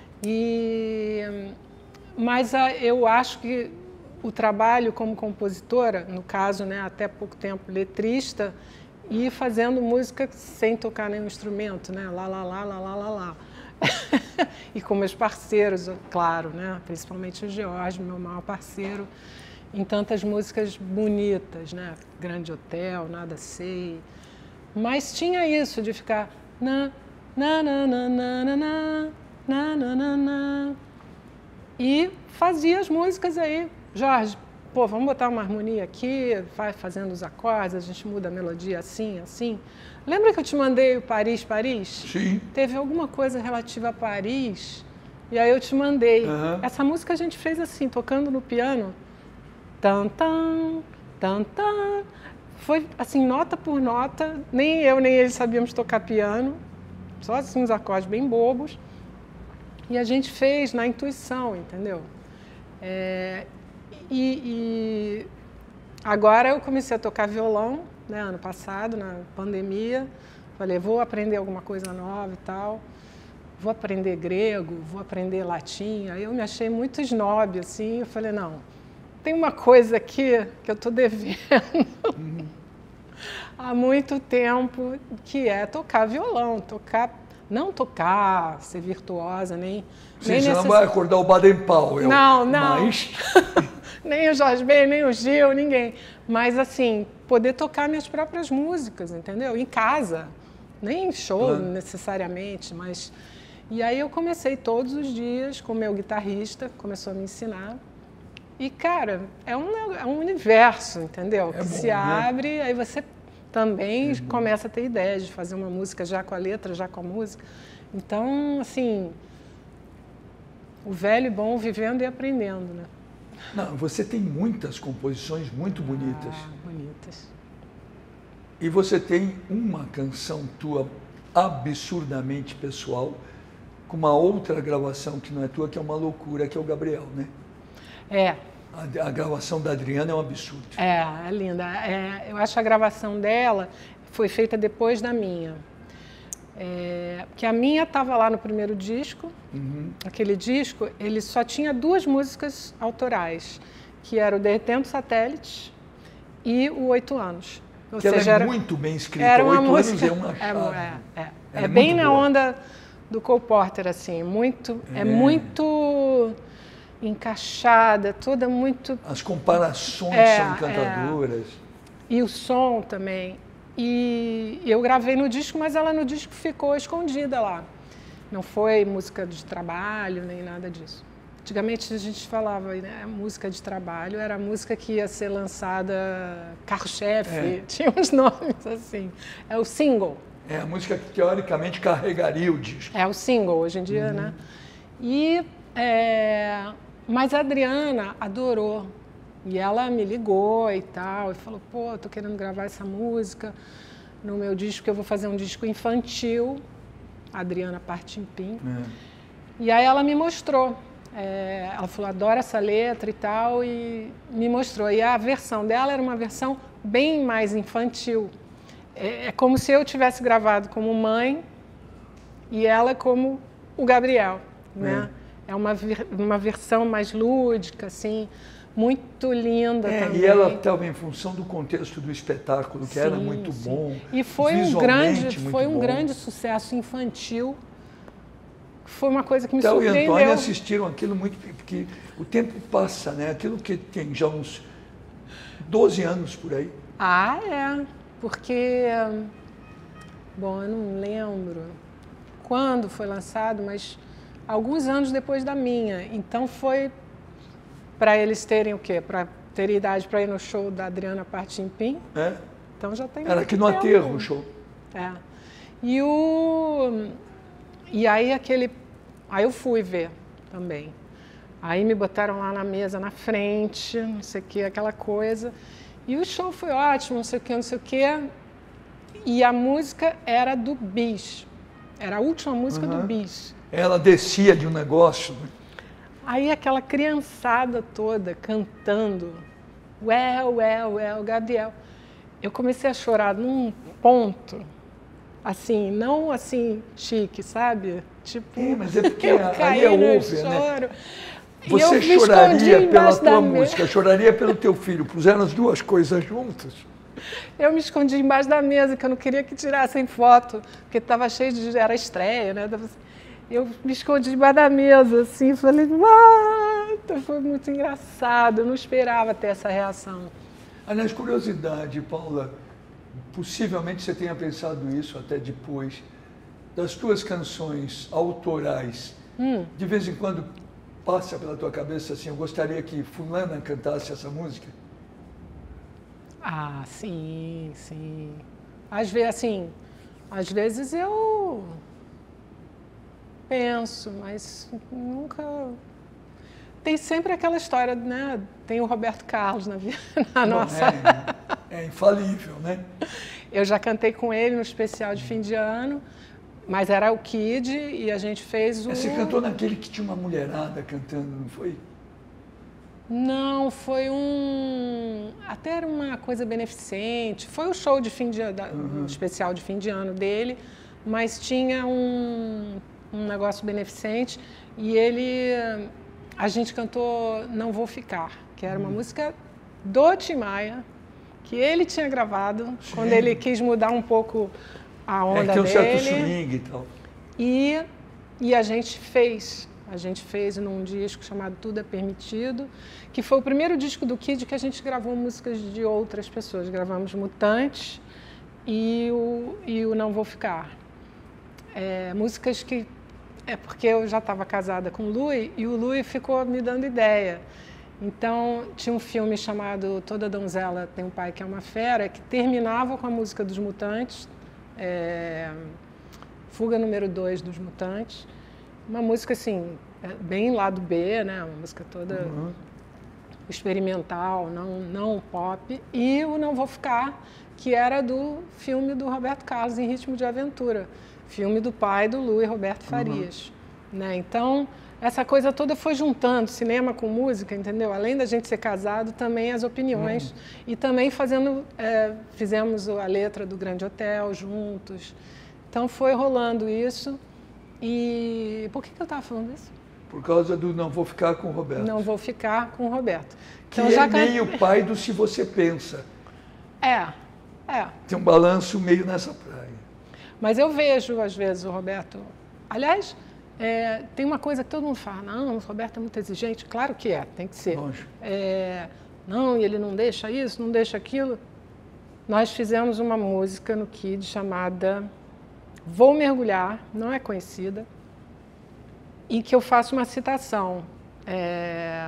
E, mas a, eu acho que o trabalho como compositora, no caso, né, até pouco tempo letrista, e fazendo música sem tocar nenhum instrumento, né? Lá, lá, lá, lá, lá, lá, lá. E com meus parceiros, claro, né? Principalmente o George, meu maior parceiro, em tantas músicas bonitas, né? Grande Hotel, Nada Sei. Mas tinha isso de ficar na, na, na, na, na, na, na, na, na, na, e fazia as músicas aí. Jorge, pô, vamos botar uma harmonia aqui, vai fazendo os acordes, a gente muda a melodia assim, assim. Lembra que eu te mandei o Paris, Paris? Sim. Teve alguma coisa relativa a Paris, e aí eu te mandei. Uhum. Essa música a gente fez assim, tocando no piano. Tan, tan, tan, tan. Foi assim, nota por nota, nem eu nem ele sabíamos tocar piano, só assim uns acordes bem bobos. E a gente fez na intuição, entendeu? É, e, e agora eu comecei a tocar violão, né, ano passado, na pandemia. Falei, vou aprender alguma coisa nova e tal. Vou aprender grego, vou aprender latim. Aí eu me achei muito snob, assim. Eu falei, não, tem uma coisa aqui que eu estou devendo uhum. há muito tempo, que é tocar violão, tocar... Não tocar, ser virtuosa, nem... Sim, nem você necess... não vai acordar o Baden-Powell. Não, não. Mas... nem o Jorge Ben, nem o Gil, ninguém. Mas, assim, poder tocar minhas próprias músicas, entendeu? Em casa. Nem em show, uhum. necessariamente, mas... E aí eu comecei todos os dias com o meu guitarrista, começou a me ensinar. E, cara, é um, é um universo, entendeu? É que bom, se né? abre, aí você... também uhum. começa a ter ideias de fazer uma música já com a letra, já com a música. Então, assim, o velho e bom vivendo e aprendendo, né? Não, você tem muitas composições muito bonitas. Ah, bonitas. E você tem uma canção tua absurdamente pessoal, com uma outra gravação que não é tua, que é uma loucura, que é o Gabriel, né? É. A, a gravação da Adriana é um absurdo. É, é linda. É, eu acho a gravação dela foi feita depois da minha. É, porque a minha estava lá no primeiro disco. Uhum. Aquele disco, ele só tinha duas músicas autorais, que era o Derretendo Satélite e o Oito Anos. Ou que seja, ela é era, muito bem escrita. Era uma Oito música, anos é uma chave. É, é, é. É, é bem na boa. onda do Cole Porter, assim, muito, é. é muito encaixada, toda muito... As comparações é, são encantadoras. É. E o som também. E eu gravei no disco, mas ela no disco ficou escondida lá. Não foi música de trabalho, nem nada disso. Antigamente a gente falava, né, música de trabalho era a música que ia ser lançada carro-chefe, é. Tinha uns nomes assim. É o single. É a música que teoricamente carregaria o disco. É o single hoje em dia, uhum. né? E, é, mas a Adriana adorou. E ela me ligou e tal, e falou, pô, tô querendo gravar essa música no meu disco, que eu vou fazer um disco infantil, Adriana Partimpim. É. E aí ela me mostrou. É, ela falou, adoro essa letra e tal, e me mostrou. E a versão dela era uma versão bem mais infantil. É, é como se eu tivesse gravado como mãe e ela como o Gabriel, né? É, é uma, uma versão mais lúdica, assim, muito linda é, também. E ela estava em função do contexto do espetáculo, que sim, era muito sim. bom. E foi um grande, foi um bom. grande sucesso infantil. Foi uma coisa que me então, surpreendeu. Então, e Antônia assistiram aquilo muito, porque o tempo passa, né? Aquilo que tem já uns doze anos por aí. Ah, é. Porque, bom, eu não lembro quando foi lançado, mas alguns anos depois da minha. Então foi para eles terem o quê? Para ter idade para ir no show da Adriana Partimpim. É. Então já tem Era aqui no aterro o show. É. E o e aí aquele aí eu fui ver também. Aí me botaram lá na mesa na frente, não sei o que, aquela coisa. E o show foi ótimo, não sei o que, não sei o que. E a música era do Bis. Era a última música uhum. do Bis. Ela descia de um negócio. Aí aquela criançada toda cantando. Well, well, well, Gabriel. Eu comecei a chorar num ponto, assim, não assim chique, sabe? Tipo, é, mas é porque eu aí caí é no over, choro. Né? Você choraria pela tua música, mesa. choraria pelo teu filho. Puseram as duas coisas juntas. Eu me escondi embaixo da mesa, que eu não queria que tirassem foto, porque estava cheio de... Era estreia, né? Eu me escondi embaixo da mesa, assim, falei... Ah! Foi muito engraçado, eu não esperava ter essa reação. Aliás, curiosidade, Paula, possivelmente você tenha pensado isso até depois, das tuas canções autorais, hum. de vez em quando passa pela tua cabeça assim, eu gostaria que fulana cantasse essa música? Ah, sim, sim. Às vezes, assim, às vezes eu penso, mas nunca... Tem sempre aquela história, né? Tem o Roberto Carlos na, na Bom, nossa... É, é infalível, né? Eu já cantei com ele no especial de fim de ano, mas era o Kid e a gente fez o... Você cantou naquele que tinha uma mulherada cantando, não foi? Não, foi um... Até era uma coisa beneficente. Foi o show de fim de ano, uhum. um especial de fim de ano dele, mas tinha um, um negócio beneficente e ele... A gente cantou Não Vou Ficar, que era uma hum. música do Tim Maia, que ele tinha gravado, sim. quando ele quis mudar um pouco a onda dele. É que é um certo swing e tal. E, e a gente fez, a gente fez num disco chamado Tudo é Permitido, que foi o primeiro disco do Kid que a gente gravou músicas de outras pessoas. Gravamos Mutantes e o, e o Não Vou Ficar. É, músicas que... É porque eu já estava casada com o Lui e o Lui ficou me dando ideia. Então, tinha um filme chamado Toda Donzela Tem um Pai que é uma Fera, que terminava com a música dos Mutantes. É, Fuga número dois dos Mutantes. Uma música, assim, bem lado B, né? Uma música toda uhum. experimental, não, não pop. E o Não Vou Ficar, que era do filme do Roberto Carlos, Em Ritmo de Aventura. Filme do pai do Lu e Roberto Farias. Uhum. Né? Então, essa coisa toda foi juntando cinema com música, entendeu? Além da gente ser casado, também as opiniões. Uhum. E também fazendo, é, fizemos a letra do Grande Hotel juntos. Então, foi rolando isso. E por que, que eu estava falando isso? Por causa do Não Vou Ficar com o Roberto. Não Vou Ficar com o Roberto. Que então, já é meio can... pai do Se Você Pensa. É, é. Tem um balanço meio nessa praia. Mas eu vejo, às vezes, o Roberto... Aliás, é, tem uma coisa que todo mundo fala, não, o Roberto é muito exigente. Claro que é, tem que ser. É, não, e ele não deixa isso, não deixa aquilo. Nós fizemos uma música no Kid chamada Vou Mergulhar, não é conhecida, e que eu faço uma citação. É,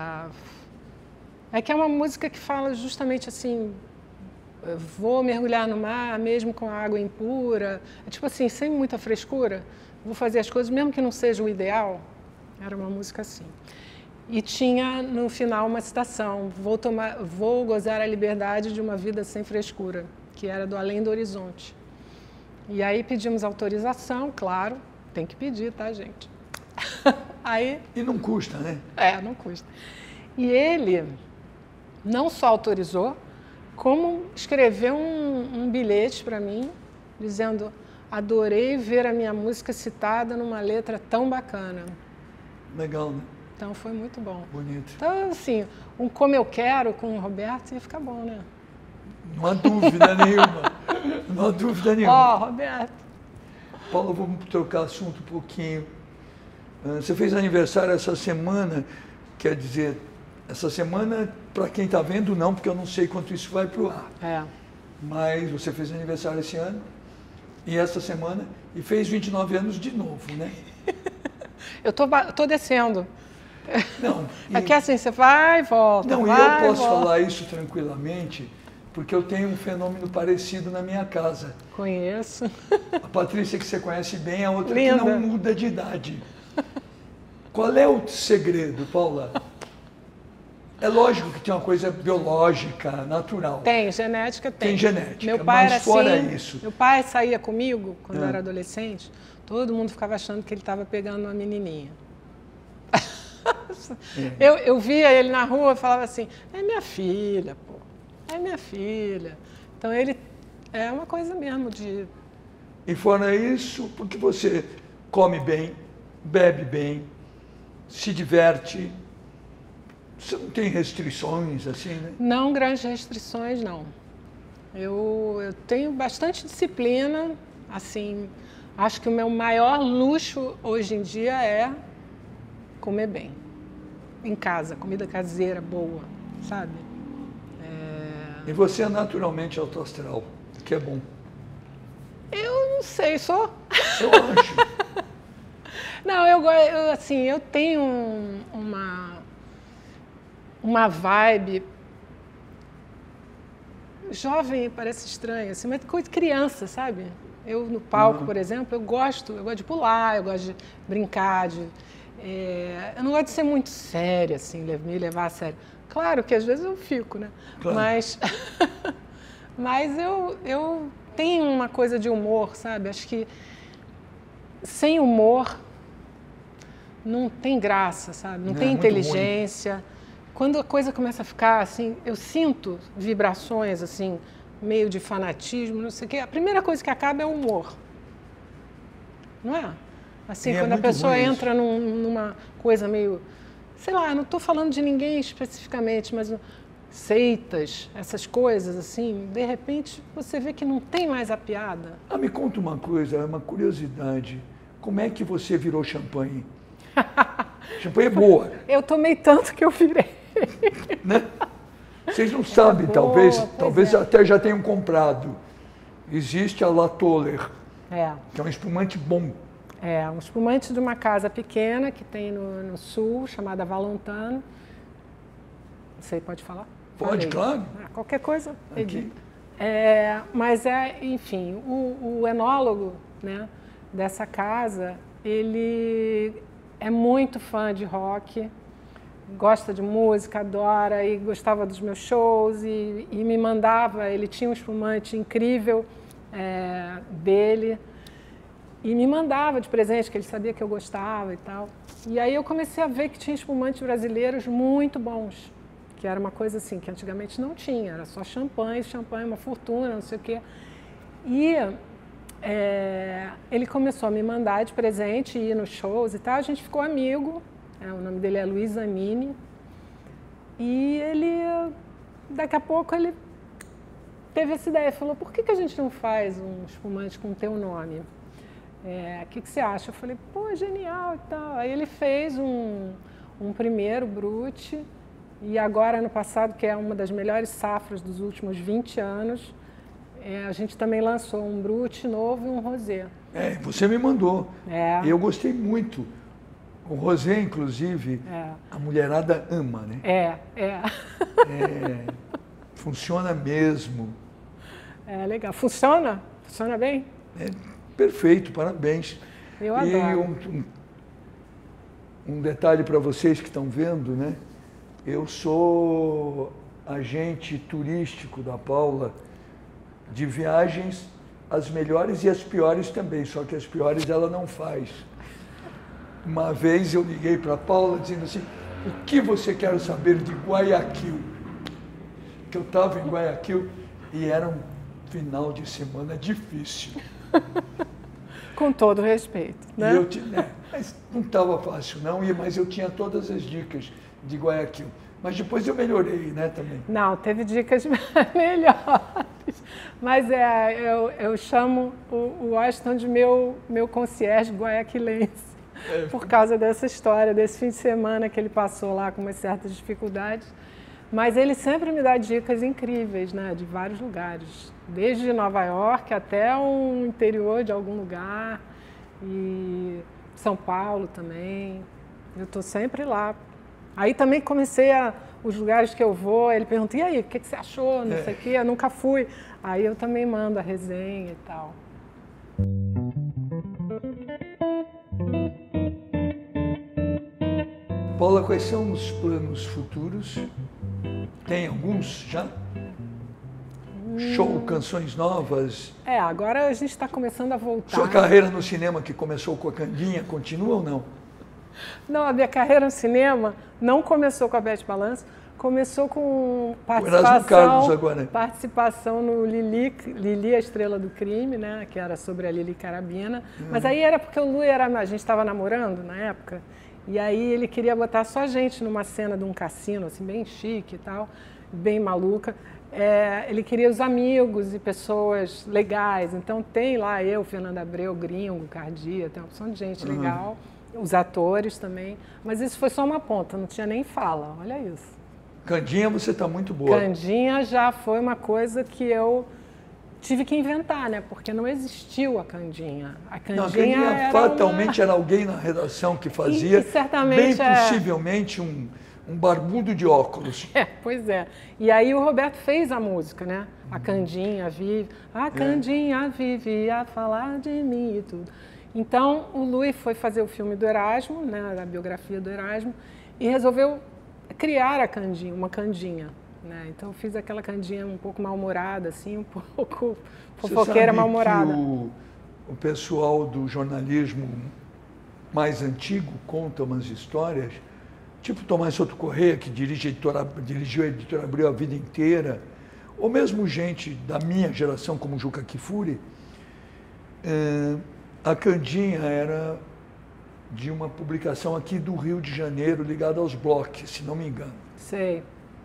é que é uma música que fala justamente assim, vou mergulhar no mar mesmo com a água impura, é tipo assim, sem muita frescura, vou fazer as coisas mesmo que não seja o ideal. Era uma música assim. E tinha no final uma citação, vou, tomar, vou gozar a liberdade de uma vida sem frescura, que era do Além do Horizonte. E aí pedimos autorização, claro, tem que pedir, tá, gente? Aí, e não custa, né? É, não custa. E ele não só autorizou, como escreveu um, um bilhete para mim, dizendo, adorei ver a minha música citada numa letra tão bacana. Legal, né? Então foi muito bom. Bonito. Então, assim, um Como Eu Quero com o Roberto ia ficar bom, né? Não há dúvida nenhuma. Não há dúvida nenhuma. Ó, oh, Roberto. Paulo, vamos trocar assunto um pouquinho. Você fez aniversário essa semana, quer dizer, essa semana, para quem está vendo, não, porque eu não sei quanto isso vai para o ar. É. Mas você fez aniversário esse ano, e essa semana, e fez vinte e nove anos de novo, né? Eu tô, tô descendo. Não. E... É que assim, você vai e volta. Não, vai, e eu posso volta. falar isso tranquilamente, porque eu tenho um fenômeno parecido na minha casa. Conheço. A Patrícia, que você conhece bem, é outra Linda. Que não muda de idade. Qual é o segredo, Paula? É lógico que tem uma coisa biológica, natural. Tem, genética tem. Tem genética, meu pai mas era fora assim, isso... Meu pai saía comigo, quando é. eu era adolescente, todo mundo ficava achando que ele estava pegando uma menininha. É. Eu, eu via ele na rua e falava assim, é minha filha, pô, é minha filha. Então ele é uma coisa mesmo de... E fora isso, porque você come bem, bebe bem, se diverte, você não tem restrições assim, né? Não grandes restrições, não. Eu, eu tenho bastante disciplina, assim, acho que o meu maior luxo hoje em dia é comer bem. Em casa, comida caseira, boa, sabe? É... E você é naturalmente autoastral, o que é bom. Eu não sei, sou? Eu acho. Não, eu, eu assim, eu tenho um, uma, uma vibe jovem, parece estranho, assim, mas coisa de criança, sabe? Eu no palco, uhum. por exemplo, eu gosto, eu gosto de pular, eu gosto de brincar, de, é, eu não gosto de ser muito séria, assim, me levar a sério. Claro que às vezes eu fico, né? Claro. Mas, mas eu, eu tenho uma coisa de humor, sabe? Acho que sem humor não tem graça, sabe? Não, não tem é inteligência. Quando a coisa começa a ficar assim, eu sinto vibrações assim, meio de fanatismo, não sei o quê. A primeira coisa que acaba é o humor. Não é? Assim, e quando é a pessoa entra num, numa coisa meio, sei lá, não estou falando de ninguém especificamente, mas seitas, essas coisas assim, de repente você vê que não tem mais a piada. Ah, me conta uma coisa, é uma curiosidade. Como é que você virou champanhe? Champanhe é boa. Eu tomei tanto que eu virei. Né? Vocês não sabem, é talvez, talvez é. até já tenham comprado. Existe a La Toller, é. que é um espumante bom. É, um espumante de uma casa pequena que tem no, no sul, chamada Valentano. Você pode falar? Pode, Falei. claro. Ah, qualquer coisa. Aqui. É, mas é, enfim, o, o enólogo, né, dessa casa, ele é muito fã de rock, gosta de música, adora e gostava dos meus shows e, e me mandava, ele tinha um espumante incrível é, dele e me mandava de presente, que ele sabia que eu gostava e tal. E aí eu comecei a ver que tinha espumantes brasileiros muito bons, que era uma coisa assim que antigamente não tinha, era só champanhe, champanhe, uma fortuna, não sei o quê. E é, ele começou a me mandar de presente, ir nos shows e tal, a gente ficou amigo, é, o nome dele é Luiz Zanini, e ele, daqui a pouco, ele teve essa ideia, falou, por que, que a gente não faz um espumante com o teu nome? É, que, que você acha? Eu falei, pô, genial e tal. Aí ele fez um, um primeiro Brut, e agora, ano passado, que é uma das melhores safras dos últimos vinte anos, é, a gente também lançou um Brut novo e um Rosé. É, você me mandou. É. Eu gostei muito. O Rosé, inclusive, é. a mulherada ama, né? É, é. é funciona mesmo. É legal. Funciona? Funciona bem? É perfeito, parabéns. Eu e adoro. Um, um, um detalhe para vocês que estão vendo, né? Eu sou agente turístico da Paula de viagens, as melhores e as piores também, só que as piores ela não faz. Uma vez eu liguei para a Paula dizendo assim, o que você quer saber de Guayaquil? Que eu estava em Guayaquil e era um final de semana difícil. Com todo respeito, né? E eu tinha, né, mas não estava fácil não, mas eu tinha todas as dicas de Guayaquil. Mas depois eu melhorei, né, também. Não, teve dicas melhores. Mas é, eu, eu chamo o, o Washington de meu, meu concierge guayaquilense. É. Por causa dessa história, desse fim de semana que ele passou lá com umas certas dificuldades. Mas ele sempre me dá dicas incríveis, né, de vários lugares. Desde Nova York até o interior de algum lugar. E São Paulo também. Eu estou sempre lá. Aí também comecei a... Os lugares que eu vou, ele pergunta, e aí, o que, que você achou? Não é. sei o quê, eu nunca fui. Aí eu também mando a resenha e tal. Paula, quais são os planos futuros? Tem alguns já? Hum. Show, canções novas? É, agora a gente está começando a voltar. Sua carreira no cinema que começou com a Candinha, continua ou não? Não, a minha carreira no cinema não começou com a Beth Balanço, começou com participação, Carlos agora. participação no Lili, Lili, a Estrela do Crime, né, que era sobre a Lili Carabina. Hum. Mas aí era porque o Lu era, a gente estava namorando na época, e aí ele queria botar só a gente numa cena de um cassino, assim, bem chique e tal, bem maluca. É, ele queria os amigos e pessoas legais, então tem lá eu, Fernando Abreu, Gringo, Cardia, tem uma opção de gente uhum. legal. Os atores também, mas isso foi só uma ponta, não tinha nem fala, olha isso. Candinha, você está muito boa. Candinha já foi uma coisa que eu tive que inventar, né? Porque não existiu a Candinha. A Candinha, não, a Candinha era fatalmente uma... era alguém na redação que fazia, e, e certamente bem possivelmente um, um barbudo de óculos. É, pois é. E aí o Roberto fez a música, né? A Candinha vive, a Candinha é. vive a falar de mim e tudo. Então, o Lui foi fazer o filme do Erasmo, né, a biografia do Erasmo, e resolveu criar a Candinha, uma Candinha. Né? Então, eu fiz aquela Candinha um pouco mal-humorada, assim, um pouco fofoqueira mal-humorada. O, o pessoal do jornalismo mais antigo conta umas histórias, tipo Tomás Souto Corrêa, que dirige a editora, dirigiu a Editora Abril a vida inteira, ou mesmo gente da minha geração, como Juca Kfouri, é, a Candinha era de uma publicação aqui do Rio de Janeiro, ligada aos blogs, se não me engano. Sei.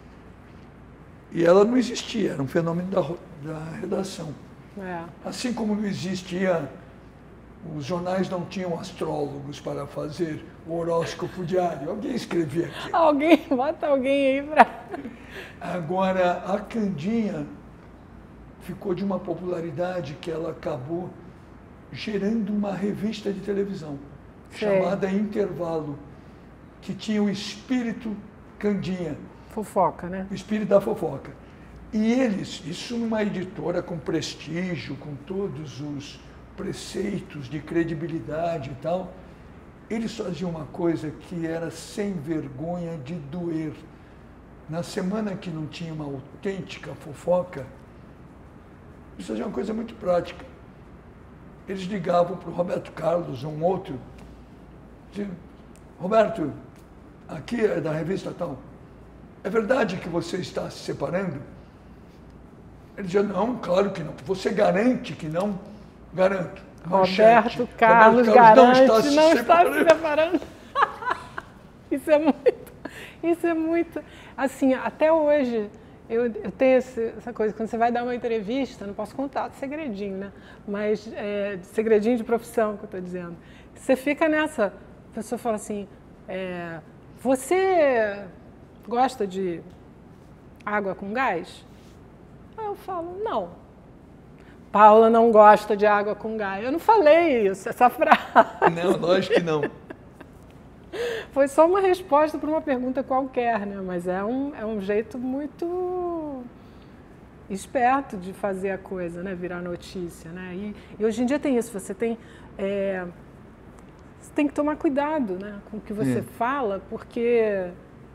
E ela não existia, era um fenômeno da, da redação. É. Assim como não existia, os jornais não tinham astrólogos para fazer o horóscopo diário. Alguém escrevia aqui. Alguém, bota alguém aí para... Agora, a Candinha ficou de uma popularidade que ela acabou gerando uma revista de televisão, Sei. chamada Intervalo, que tinha o espírito Candinha. Fofoca, né? O espírito da fofoca. E eles, isso numa editora com prestígio, com todos os, preceitos de credibilidade e tal, eles faziam uma coisa que era sem vergonha de doer. Na semana que não tinha uma autêntica fofoca, eles faziam uma coisa muito prática. Eles ligavam para o Roberto Carlos, um outro, diziam, Roberto, aqui é da revista tal, é verdade que você está se separando? Ele dizia, não, claro que não. Você garante que não? Garanto. Manchete. Roberto Carlos, Roberto Carlos garante, não está se não separando. Está se separando. Isso é muito, isso é muito, assim, até hoje, eu, eu tenho esse, essa coisa, quando você vai dar uma entrevista, não posso contar de segredinho, né? Mas, é, de segredinho de profissão, que eu estou dizendo. Você fica nessa, a pessoa fala assim, é, você gosta de água com gás? Aí eu falo, não. Paula não gosta de água com gás. Eu não falei isso, essa frase. Não, lógico que não. Foi só uma resposta para uma pergunta qualquer, né? Mas é um, é um jeito muito esperto de fazer a coisa, né? Virar notícia, né? E, e hoje em dia tem isso, você tem, é, você tem que tomar cuidado, né? Com o que você é. fala, porque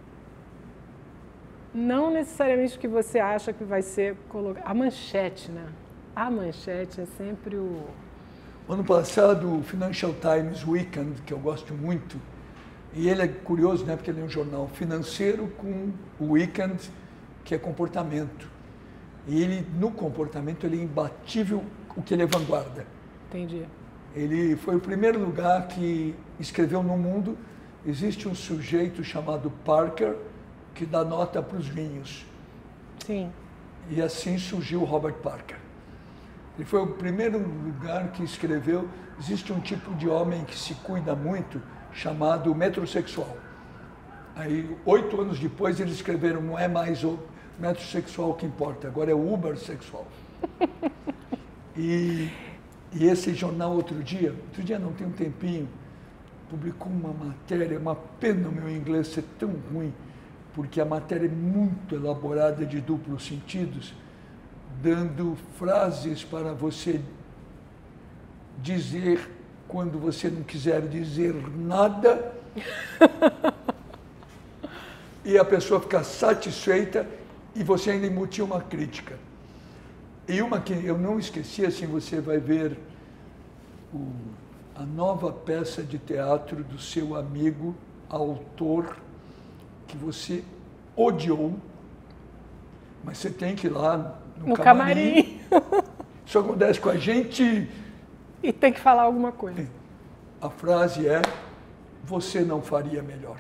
não necessariamente o que você acha que vai ser colocado. A manchete, né? A manchete é sempre o... Ano passado, o Financial Times Weekend, que eu gosto muito, e ele é curioso, né? Porque ele é um jornal financeiro com o Weekend, que é comportamento. E ele, no comportamento, ele é imbatível o que ele é vanguarda. Entendi. Ele foi o primeiro lugar que escreveu no mundo. Existe um sujeito chamado Parker, que dá nota para os vinhos. Sim. E assim surgiu o Robert Parker. Ele foi o primeiro lugar que escreveu, existe um tipo de homem que se cuida muito, chamado metrosexual. Aí, oito anos depois, eles escreveram, não é mais o metrosexual que importa, agora é o ubersexual. E, e esse jornal, outro dia, outro dia não, tem um tempinho, publicou uma matéria, uma pena o meu inglês ser tão ruim, porque a matéria é muito elaborada de duplos sentidos, dando frases para você dizer quando você não quiser dizer nada e a pessoa ficar satisfeita e você ainda embutir uma crítica. E uma que eu não esqueci, assim, você vai ver o, a nova peça de teatro do seu amigo, autor, que você odiou, mas você tem que ir lá no, no camarim. camarim. Isso acontece com a gente. E tem que falar alguma coisa. A frase é, você não faria melhor.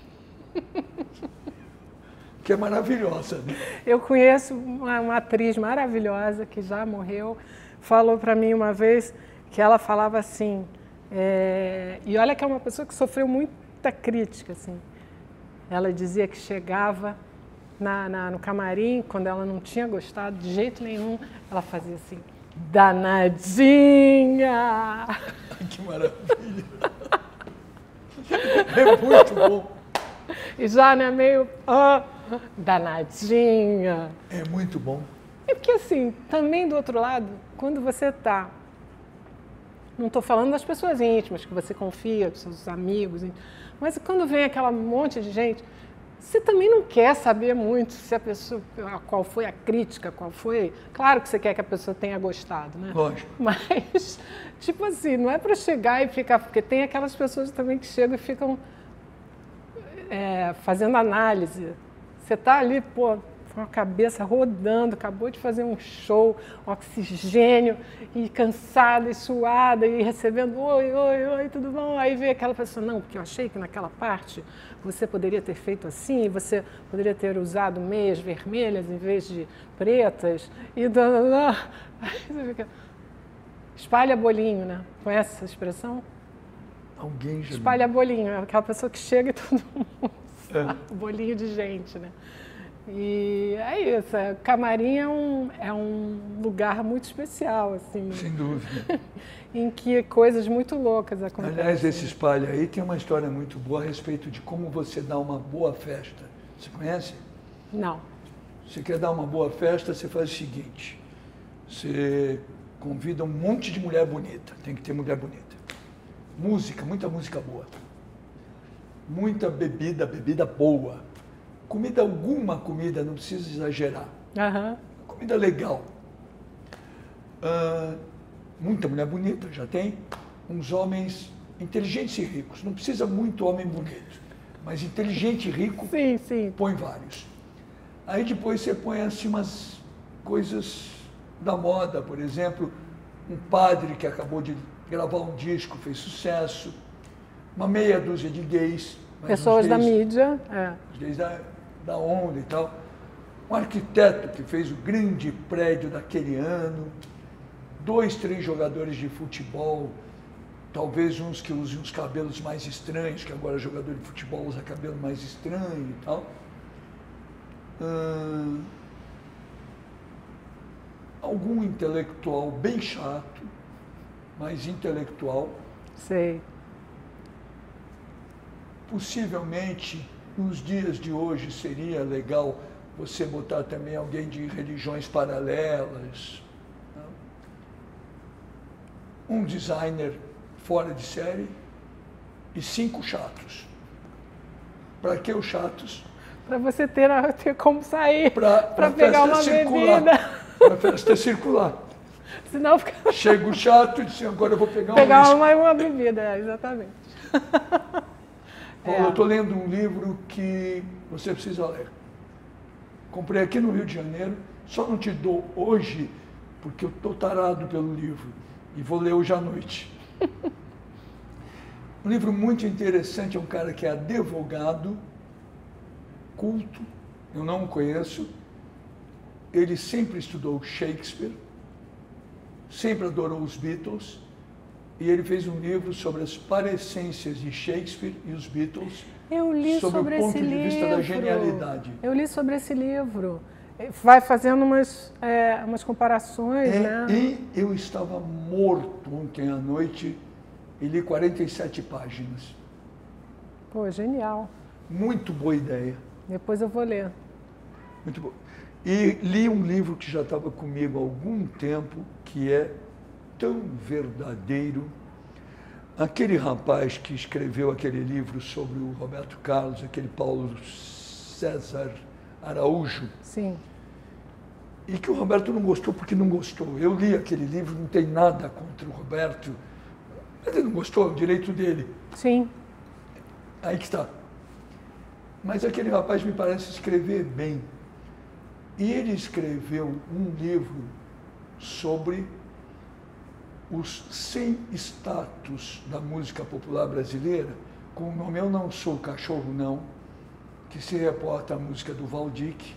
Que é maravilhosa, né? Eu conheço uma, uma atriz maravilhosa que já morreu, falou para mim uma vez que ela falava assim, é, e olha que é uma pessoa que sofreu muita crítica, assim. Ela dizia que chegava na, na, no camarim, quando ela não tinha gostado de jeito nenhum, ela fazia assim, danadinha! Que maravilha! É muito bom! E já, né, meio, oh, danadinha! É muito bom. É porque, assim, também do outro lado, quando você está, não estou falando das pessoas íntimas, que você confia, dos seus amigos, mas quando vem aquela monte de gente, você também não quer saber muito se a pessoa, qual foi a crítica, qual foi... Claro que você quer que a pessoa tenha gostado, né? Lógico. Mas, tipo assim, não é para chegar e ficar... Porque tem aquelas pessoas também que chegam e ficam é, fazendo análise. Você está ali, pô, com a cabeça rodando, acabou de fazer um show, oxigênio, e cansada, e suada, e recebendo, oi, oi, oi, tudo bom? Aí vem aquela pessoa, não, porque eu achei que naquela parte você poderia ter feito assim, você poderia ter usado meias vermelhas em vez de pretas, e... Aí você fica... Espalha bolinho, né? Conhece essa expressão? Alguém já... Espalha bolinho, é aquela pessoa que chega e todo mundo sabe, é. Bolinho de gente, né? E é isso, é, camarim é um, é um lugar muito especial, assim. Sem dúvida. Em que coisas muito loucas acontecem. Aliás, esse espalha aí tem uma história muito boa a respeito de como você dá uma boa festa. Você conhece? Não. Você quer dar uma boa festa, você faz o seguinte, você convida um monte de mulher bonita, tem que ter mulher bonita. Música, muita música boa. Muita bebida, bebida boa. Comida, alguma comida, não precisa exagerar. Uhum. Comida legal. Uh, muita mulher bonita, já tem. Uns homens inteligentes e ricos. Não precisa muito homem bonito, mas inteligente e rico, sim, sim. Põe vários. Aí depois você põe assim umas coisas da moda, por exemplo, um padre que acabou de gravar um disco, fez sucesso, uma meia dúzia de gays. Pessoas gays, da mídia. É. Os gays da, da onda e tal. Um arquiteto que fez o grande prédio daquele ano, dois, três jogadores de futebol, talvez uns que usem uns cabelos mais estranhos, que agora jogador de futebol usa cabelo mais estranho e tal. Hum, algum intelectual bem chato, mas intelectual. Sei. Possivelmente, nos dias de hoje, seria legal você botar também alguém de religiões paralelas. Né? Um designer fora de série e cinco chatos. Para que os chatos? Para você ter, ter como sair, para pegar uma circular, bebida. Para a festa circular. Senão fica... Chega o chato e diz, agora eu vou pegar, pegar um uma, uma bebida, é, exatamente. Paulo, é. Eu estou lendo um livro que você precisa ler. Comprei aqui no Rio de Janeiro, só não te dou hoje, porque eu estou tarado pelo livro e vou ler hoje à noite. Um livro muito interessante, é um cara que é advogado, culto, eu não o conheço, ele sempre estudou Shakespeare, sempre adorou os Beatles, e ele fez um livro sobre as parecências de Shakespeare e os Beatles. Eu li sobre, sobre o ponto esse de vista livro. da genialidade. Eu li sobre esse livro. Vai fazendo umas, é, umas comparações, é, né? E eu estava morto ontem à noite e li quarenta e sete páginas. Pô, genial. Muito boa ideia. Depois eu vou ler. Muito bom. E li um livro que já estava comigo há algum tempo, que é tão verdadeiro. Aquele rapaz que escreveu aquele livro sobre o Roberto Carlos, aquele Paulo César Araújo. Sim. E que o Roberto não gostou porque não gostou. Eu li aquele livro, não tem nada contra o Roberto. Ele não gostou, é o direito dele. Sim. Aí que está. Mas aquele rapaz me parece escrever bem. E ele escreveu um livro sobre os cem status da música popular brasileira, com o nome Eu Não Sou Cachorro Não, que se reporta à música do Valdir.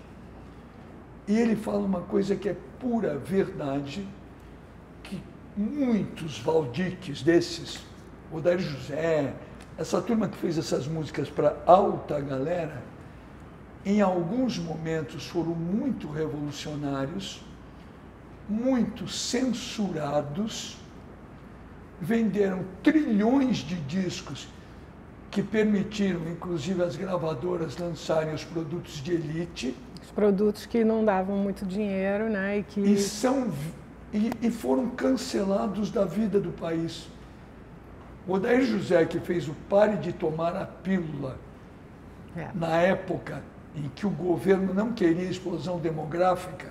E ele fala uma coisa que é pura verdade, que muitos Valdiques desses, Odair José, essa turma que fez essas músicas para alta galera, em alguns momentos foram muito revolucionários, muito censurados, venderam trilhões de discos que permitiram, inclusive, as gravadoras lançarem os produtos de elite. Os produtos que não davam muito dinheiro, né? E, que... e, são, e, e foram cancelados da vida do país. O Odair José, que fez o Pare de Tomar a Pílula, é. na época em que o governo não queria explosão demográfica,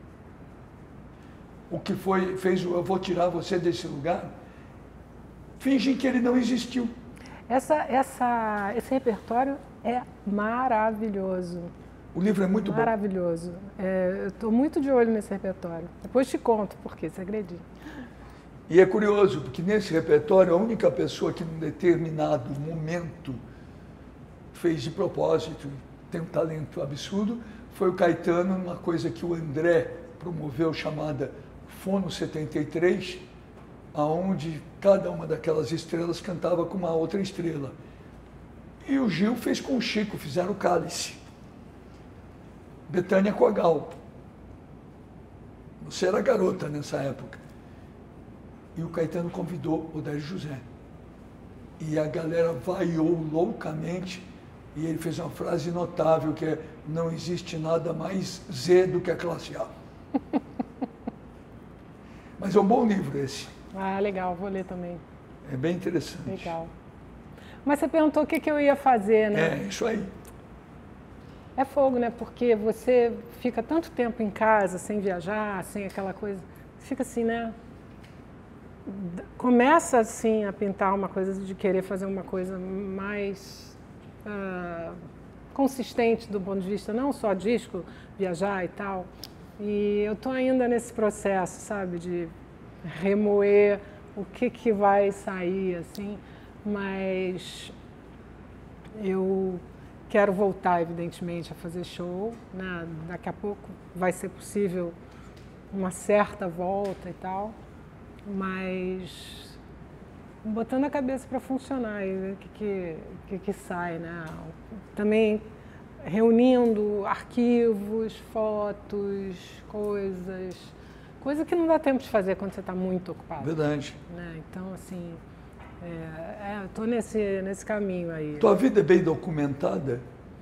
o que foi, fez o Eu Vou Tirar Você Desse Lugar, fingem que ele não existiu. Essa, essa, esse repertório é maravilhoso. O livro é muito maravilhoso. bom. Maravilhoso. É, eu estou muito de olho nesse repertório. Depois te conto por quê, você acredita? E é curioso, porque nesse repertório, a única pessoa que, num determinado momento, fez de propósito, tem um talento absurdo, foi o Caetano, numa coisa que o André promoveu, chamada Fono setenta e três, aonde cada uma daquelas estrelas cantava com uma outra estrela. E o Gil fez com o Chico, fizeram o Cálice. Bethânia com a Gal. Você era garota nessa época. E o Caetano convidou o Odair José. E a galera vaiou loucamente, e ele fez uma frase notável, que é: não existe nada mais Z do que a classe A. Mas é um bom livro esse. Ah, legal, vou ler também. É bem interessante. Legal. Mas você perguntou o que, que eu ia fazer, né? É, isso aí. É fogo, né? Porque você fica tanto tempo em casa, sem viajar, sem aquela coisa. Fica assim, né? Começa, assim, a pintar uma coisa de querer fazer uma coisa mais uh, consistente do ponto de vista, não só disco, viajar e tal. E eu tô ainda nesse processo, sabe? De remoer o que que vai sair, assim. Mas eu... quero voltar, evidentemente, a fazer show, né? Daqui a pouco vai ser possível uma certa volta e tal, mas botando a cabeça para funcionar e ver o que, que, que, que sai, né? Também reunindo arquivos, fotos, coisas, coisa que não dá tempo de fazer quando você está muito ocupado. Verdade. Né? Então, assim... É, é, estou nesse, nesse caminho aí. Tua vida é bem documentada?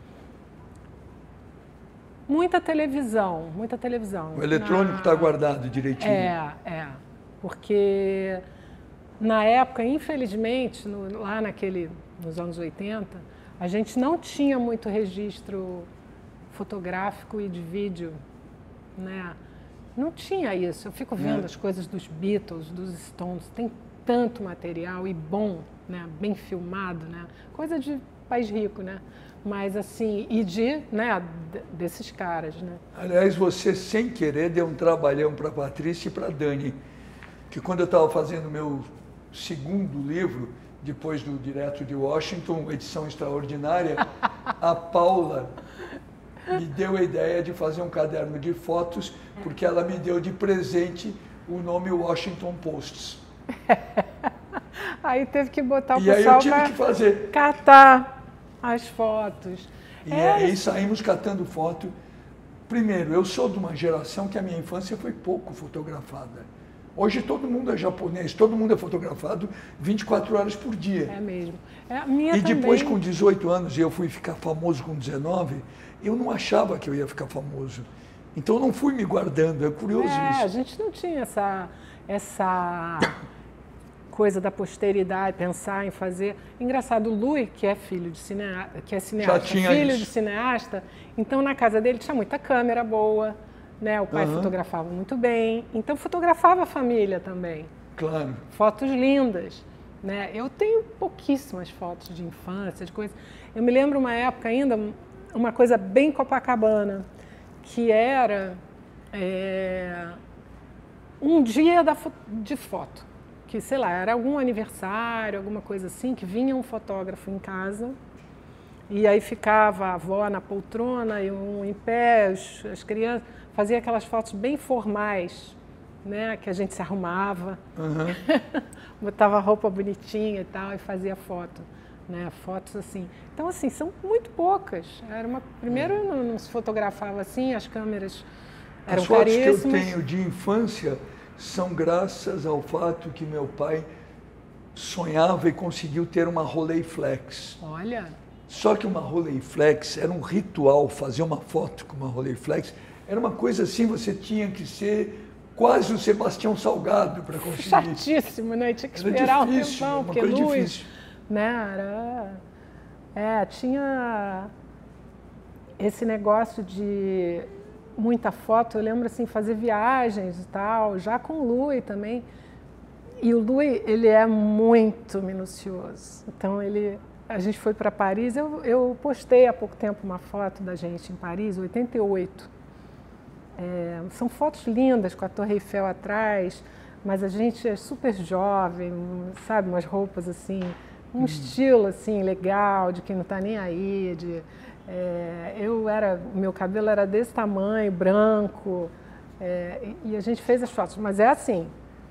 Muita televisão, muita televisão. O eletrônico está na... guardado direitinho? É, é. Porque na época, infelizmente, no, lá naquele, nos anos oitenta, a gente não tinha muito registro fotográfico e de vídeo, né? Não tinha isso. Eu fico vendo é. as coisas dos Beatles, dos Stones, tem tanto material e bom, né, bem filmado, né, coisa de país rico, né, mas assim, e de, né, desses caras, né. Aliás, você sem querer deu um trabalhão para a Patrícia e para a Dani, que quando eu estava fazendo meu segundo livro, depois do Direto de Washington, edição extraordinária, a Paula me deu a ideia de fazer um caderno de fotos, porque ela me deu de presente o nome Washington Posts. Aí teve que botar o e pessoal para catar as fotos. E é, aí saímos catando foto. Primeiro, eu sou de uma geração que a minha infância foi pouco fotografada. Hoje todo mundo é japonês, todo mundo é fotografado vinte e quatro horas por dia. É mesmo. É, a minha e depois, também... com dezoito anos, eu fui ficar famoso com dezenove, eu não achava que eu ia ficar famoso. Então eu não fui me guardando, é curioso é, isso. A gente não tinha essa... essa... coisa da posteridade, pensar em fazer... Engraçado, o Lui, que é filho de cineasta, que é cineasta, filho isso. de cineasta, então na casa dele tinha muita câmera boa, né? O pai uhum. fotografava muito bem, então fotografava a família também. Claro. Fotos lindas, né? Eu tenho pouquíssimas fotos de infância, de coisas... Eu me lembro uma época ainda, uma coisa bem Copacabana, que era é, um dia da fo de foto. Que, sei lá, era algum aniversário, alguma coisa assim, que vinha um fotógrafo em casa e aí ficava a avó na poltrona e um em pé, as, as crianças, fazia aquelas fotos bem formais, né, que a gente se arrumava, uhum. botava roupa bonitinha e tal e fazia foto, né, fotos assim. Então, assim, são muito poucas. Era uma, primeiro uhum. não, não se fotografava assim, as câmeras eram caríssimas. As fotos que eu tenho de infância são graças ao fato que meu pai sonhava e conseguiu ter uma Rolleiflex. Olha! Só que uma Rolleiflex era um ritual, fazer uma foto com uma Rolleiflex. Era uma coisa assim, você tinha que ser quase o Sebastião Salgado para conseguir. Chatíssimo, né? Tinha que esperar um tempão, uma porque coisa luz, difícil. Né? Era... É, tinha esse negócio de... muita foto, eu lembro assim, fazer viagens e tal, já com o Lui também. E o Lui, ele é muito minucioso. Então, ele, a gente foi para Paris, eu, eu postei há pouco tempo uma foto da gente em Paris, oitenta e oito. É, são fotos lindas, com a Torre Eiffel atrás, mas a gente é super jovem, sabe, umas roupas assim, um hum. estilo assim, legal, de quem não está nem aí, de... É, eu era, o meu cabelo era desse tamanho, branco, é, e, e a gente fez as fotos, mas é assim,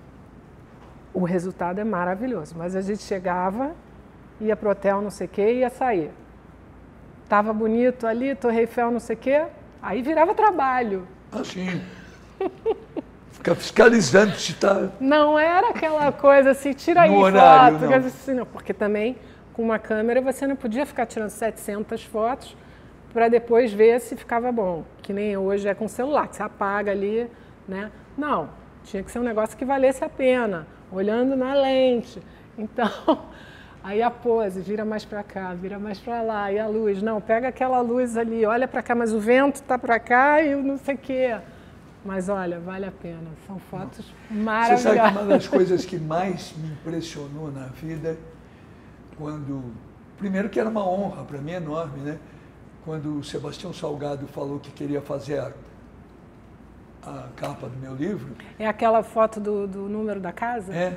o resultado é maravilhoso, mas a gente chegava, ia pro hotel não sei o que, ia sair. Tava bonito ali, Torre Eiffel não sei o que, aí virava trabalho. Ah, sim. Ficar fiscalizando se está... Não era aquela coisa assim, tira aí horário, foto, não. Assim, não, porque também... Com uma câmera você não podia ficar tirando setecentas fotos para depois ver se ficava bom, que nem hoje é com celular, que você apaga ali, né? Não, Tinha que ser um negócio que valesse a pena, olhando na lente. Então, aí a pose, vira mais para cá, vira mais para lá, e a luz, não, pega aquela luz ali, olha para cá, mas o vento está para cá e não sei o quê. Mas olha, vale a pena, são fotos não. maravilhosas. Você sabe que uma das coisas que mais me impressionou na vida, quando, primeiro que era uma honra para mim, enorme, né? Quando o Sebastião Salgado falou que queria fazer a, a capa do meu livro. É aquela foto do, do número da casa? É.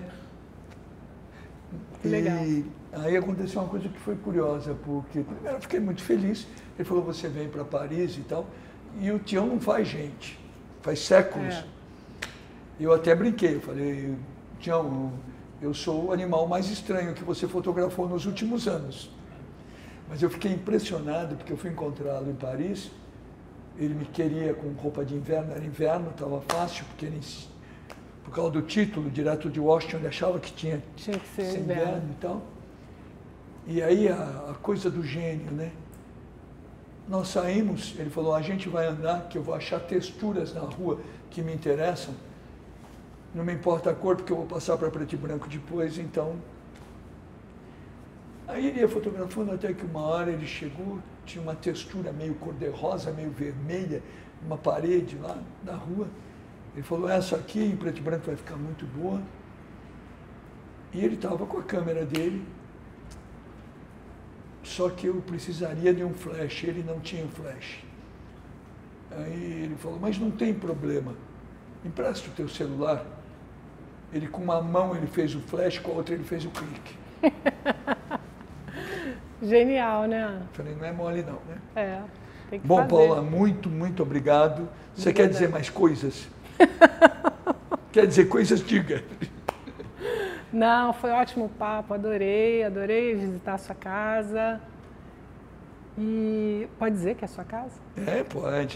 Que legal. E aí aconteceu uma coisa que foi curiosa, porque primeiro eu fiquei muito feliz. Ele falou, você vem para Paris e tal, e o Tião não faz gente, faz séculos. É. Eu até brinquei, eu falei, Tião, eu sou o animal mais estranho que você fotografou nos últimos anos. Mas eu fiquei impressionado, porque eu fui encontrá-lo em Paris, ele me queria com roupa de inverno, era inverno, estava fácil, porque ele, por causa do título, direto de Washington, ele achava que tinha, tinha que ser inverno. inverno e tal. E aí a, a coisa do gênio, né? Nós saímos, ele falou, a gente vai andar, que eu vou achar texturas na rua que me interessam. Não me importa a cor, porque eu vou passar para preto e branco depois, então... Aí ele ia fotografando até que uma hora ele chegou, tinha uma textura meio cor-de-rosa, meio vermelha, uma parede lá na rua. Ele falou, essa aqui em preto e branco vai ficar muito boa. E ele estava com a câmera dele, só que eu precisaria de um flash, ele não tinha um flash. Aí ele falou, mas não tem problema, empresta o teu celular. Ele com uma mão ele fez o flash, com a outra ele fez o clique. Genial, né? Falei, não é mole não, né? É, tem que Bom, fazer. Paula, muito, muito obrigado. Você Obrigada. Quer dizer mais coisas? Quer dizer coisas? Diga. Não, foi ótimo o papo, adorei, adorei visitar a sua casa. E pode dizer que é a sua casa? É, pode.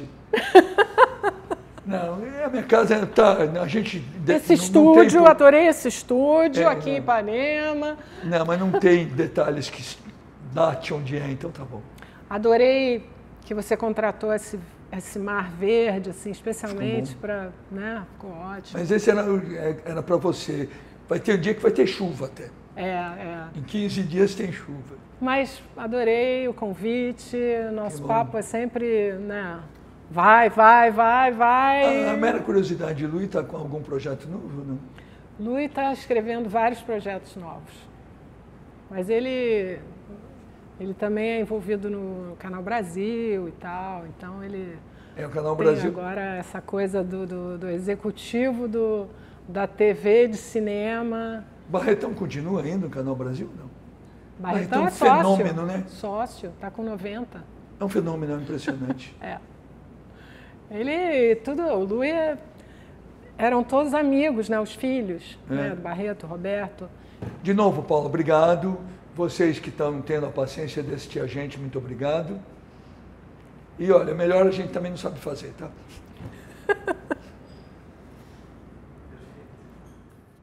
Não, a minha casa tá, a gente... Esse não, estúdio, não tem, adorei esse estúdio é, aqui não. em Ipanema. Não, mas não tem detalhes que date onde é, então tá bom. Adorei que você contratou esse, esse mar verde, assim, especialmente para, né, ficou ótimo. Mas esse era, era para você. Vai ter um dia que vai ter chuva até. É, é. Em quinze dias tem chuva. Mas adorei o convite, nosso papo é sempre, né, vai, vai, vai, vai. A, a mera curiosidade, Lui está com algum projeto novo, não? Lui está escrevendo vários projetos novos, mas ele, ele também é envolvido no Canal Brasil e tal, então ele é o Canal tem Brasil. Agora essa coisa do, do, do executivo do, da T V, de cinema. Barretão continua ainda no Canal Brasil, não? Barretão, Barretão é, é um sócio, fenômeno, né? Sócio, está com noventa. É um fenômeno impressionante. É. Ele, tudo, o Lui é, eram todos amigos, né? Os filhos, é. né? Do Barreto, Roberto. De novo, Paulo, obrigado. Vocês que estão tendo a paciência de assistir a gente, muito obrigado. E olha, melhor a gente também não sabe fazer, tá?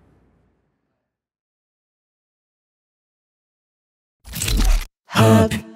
Hub.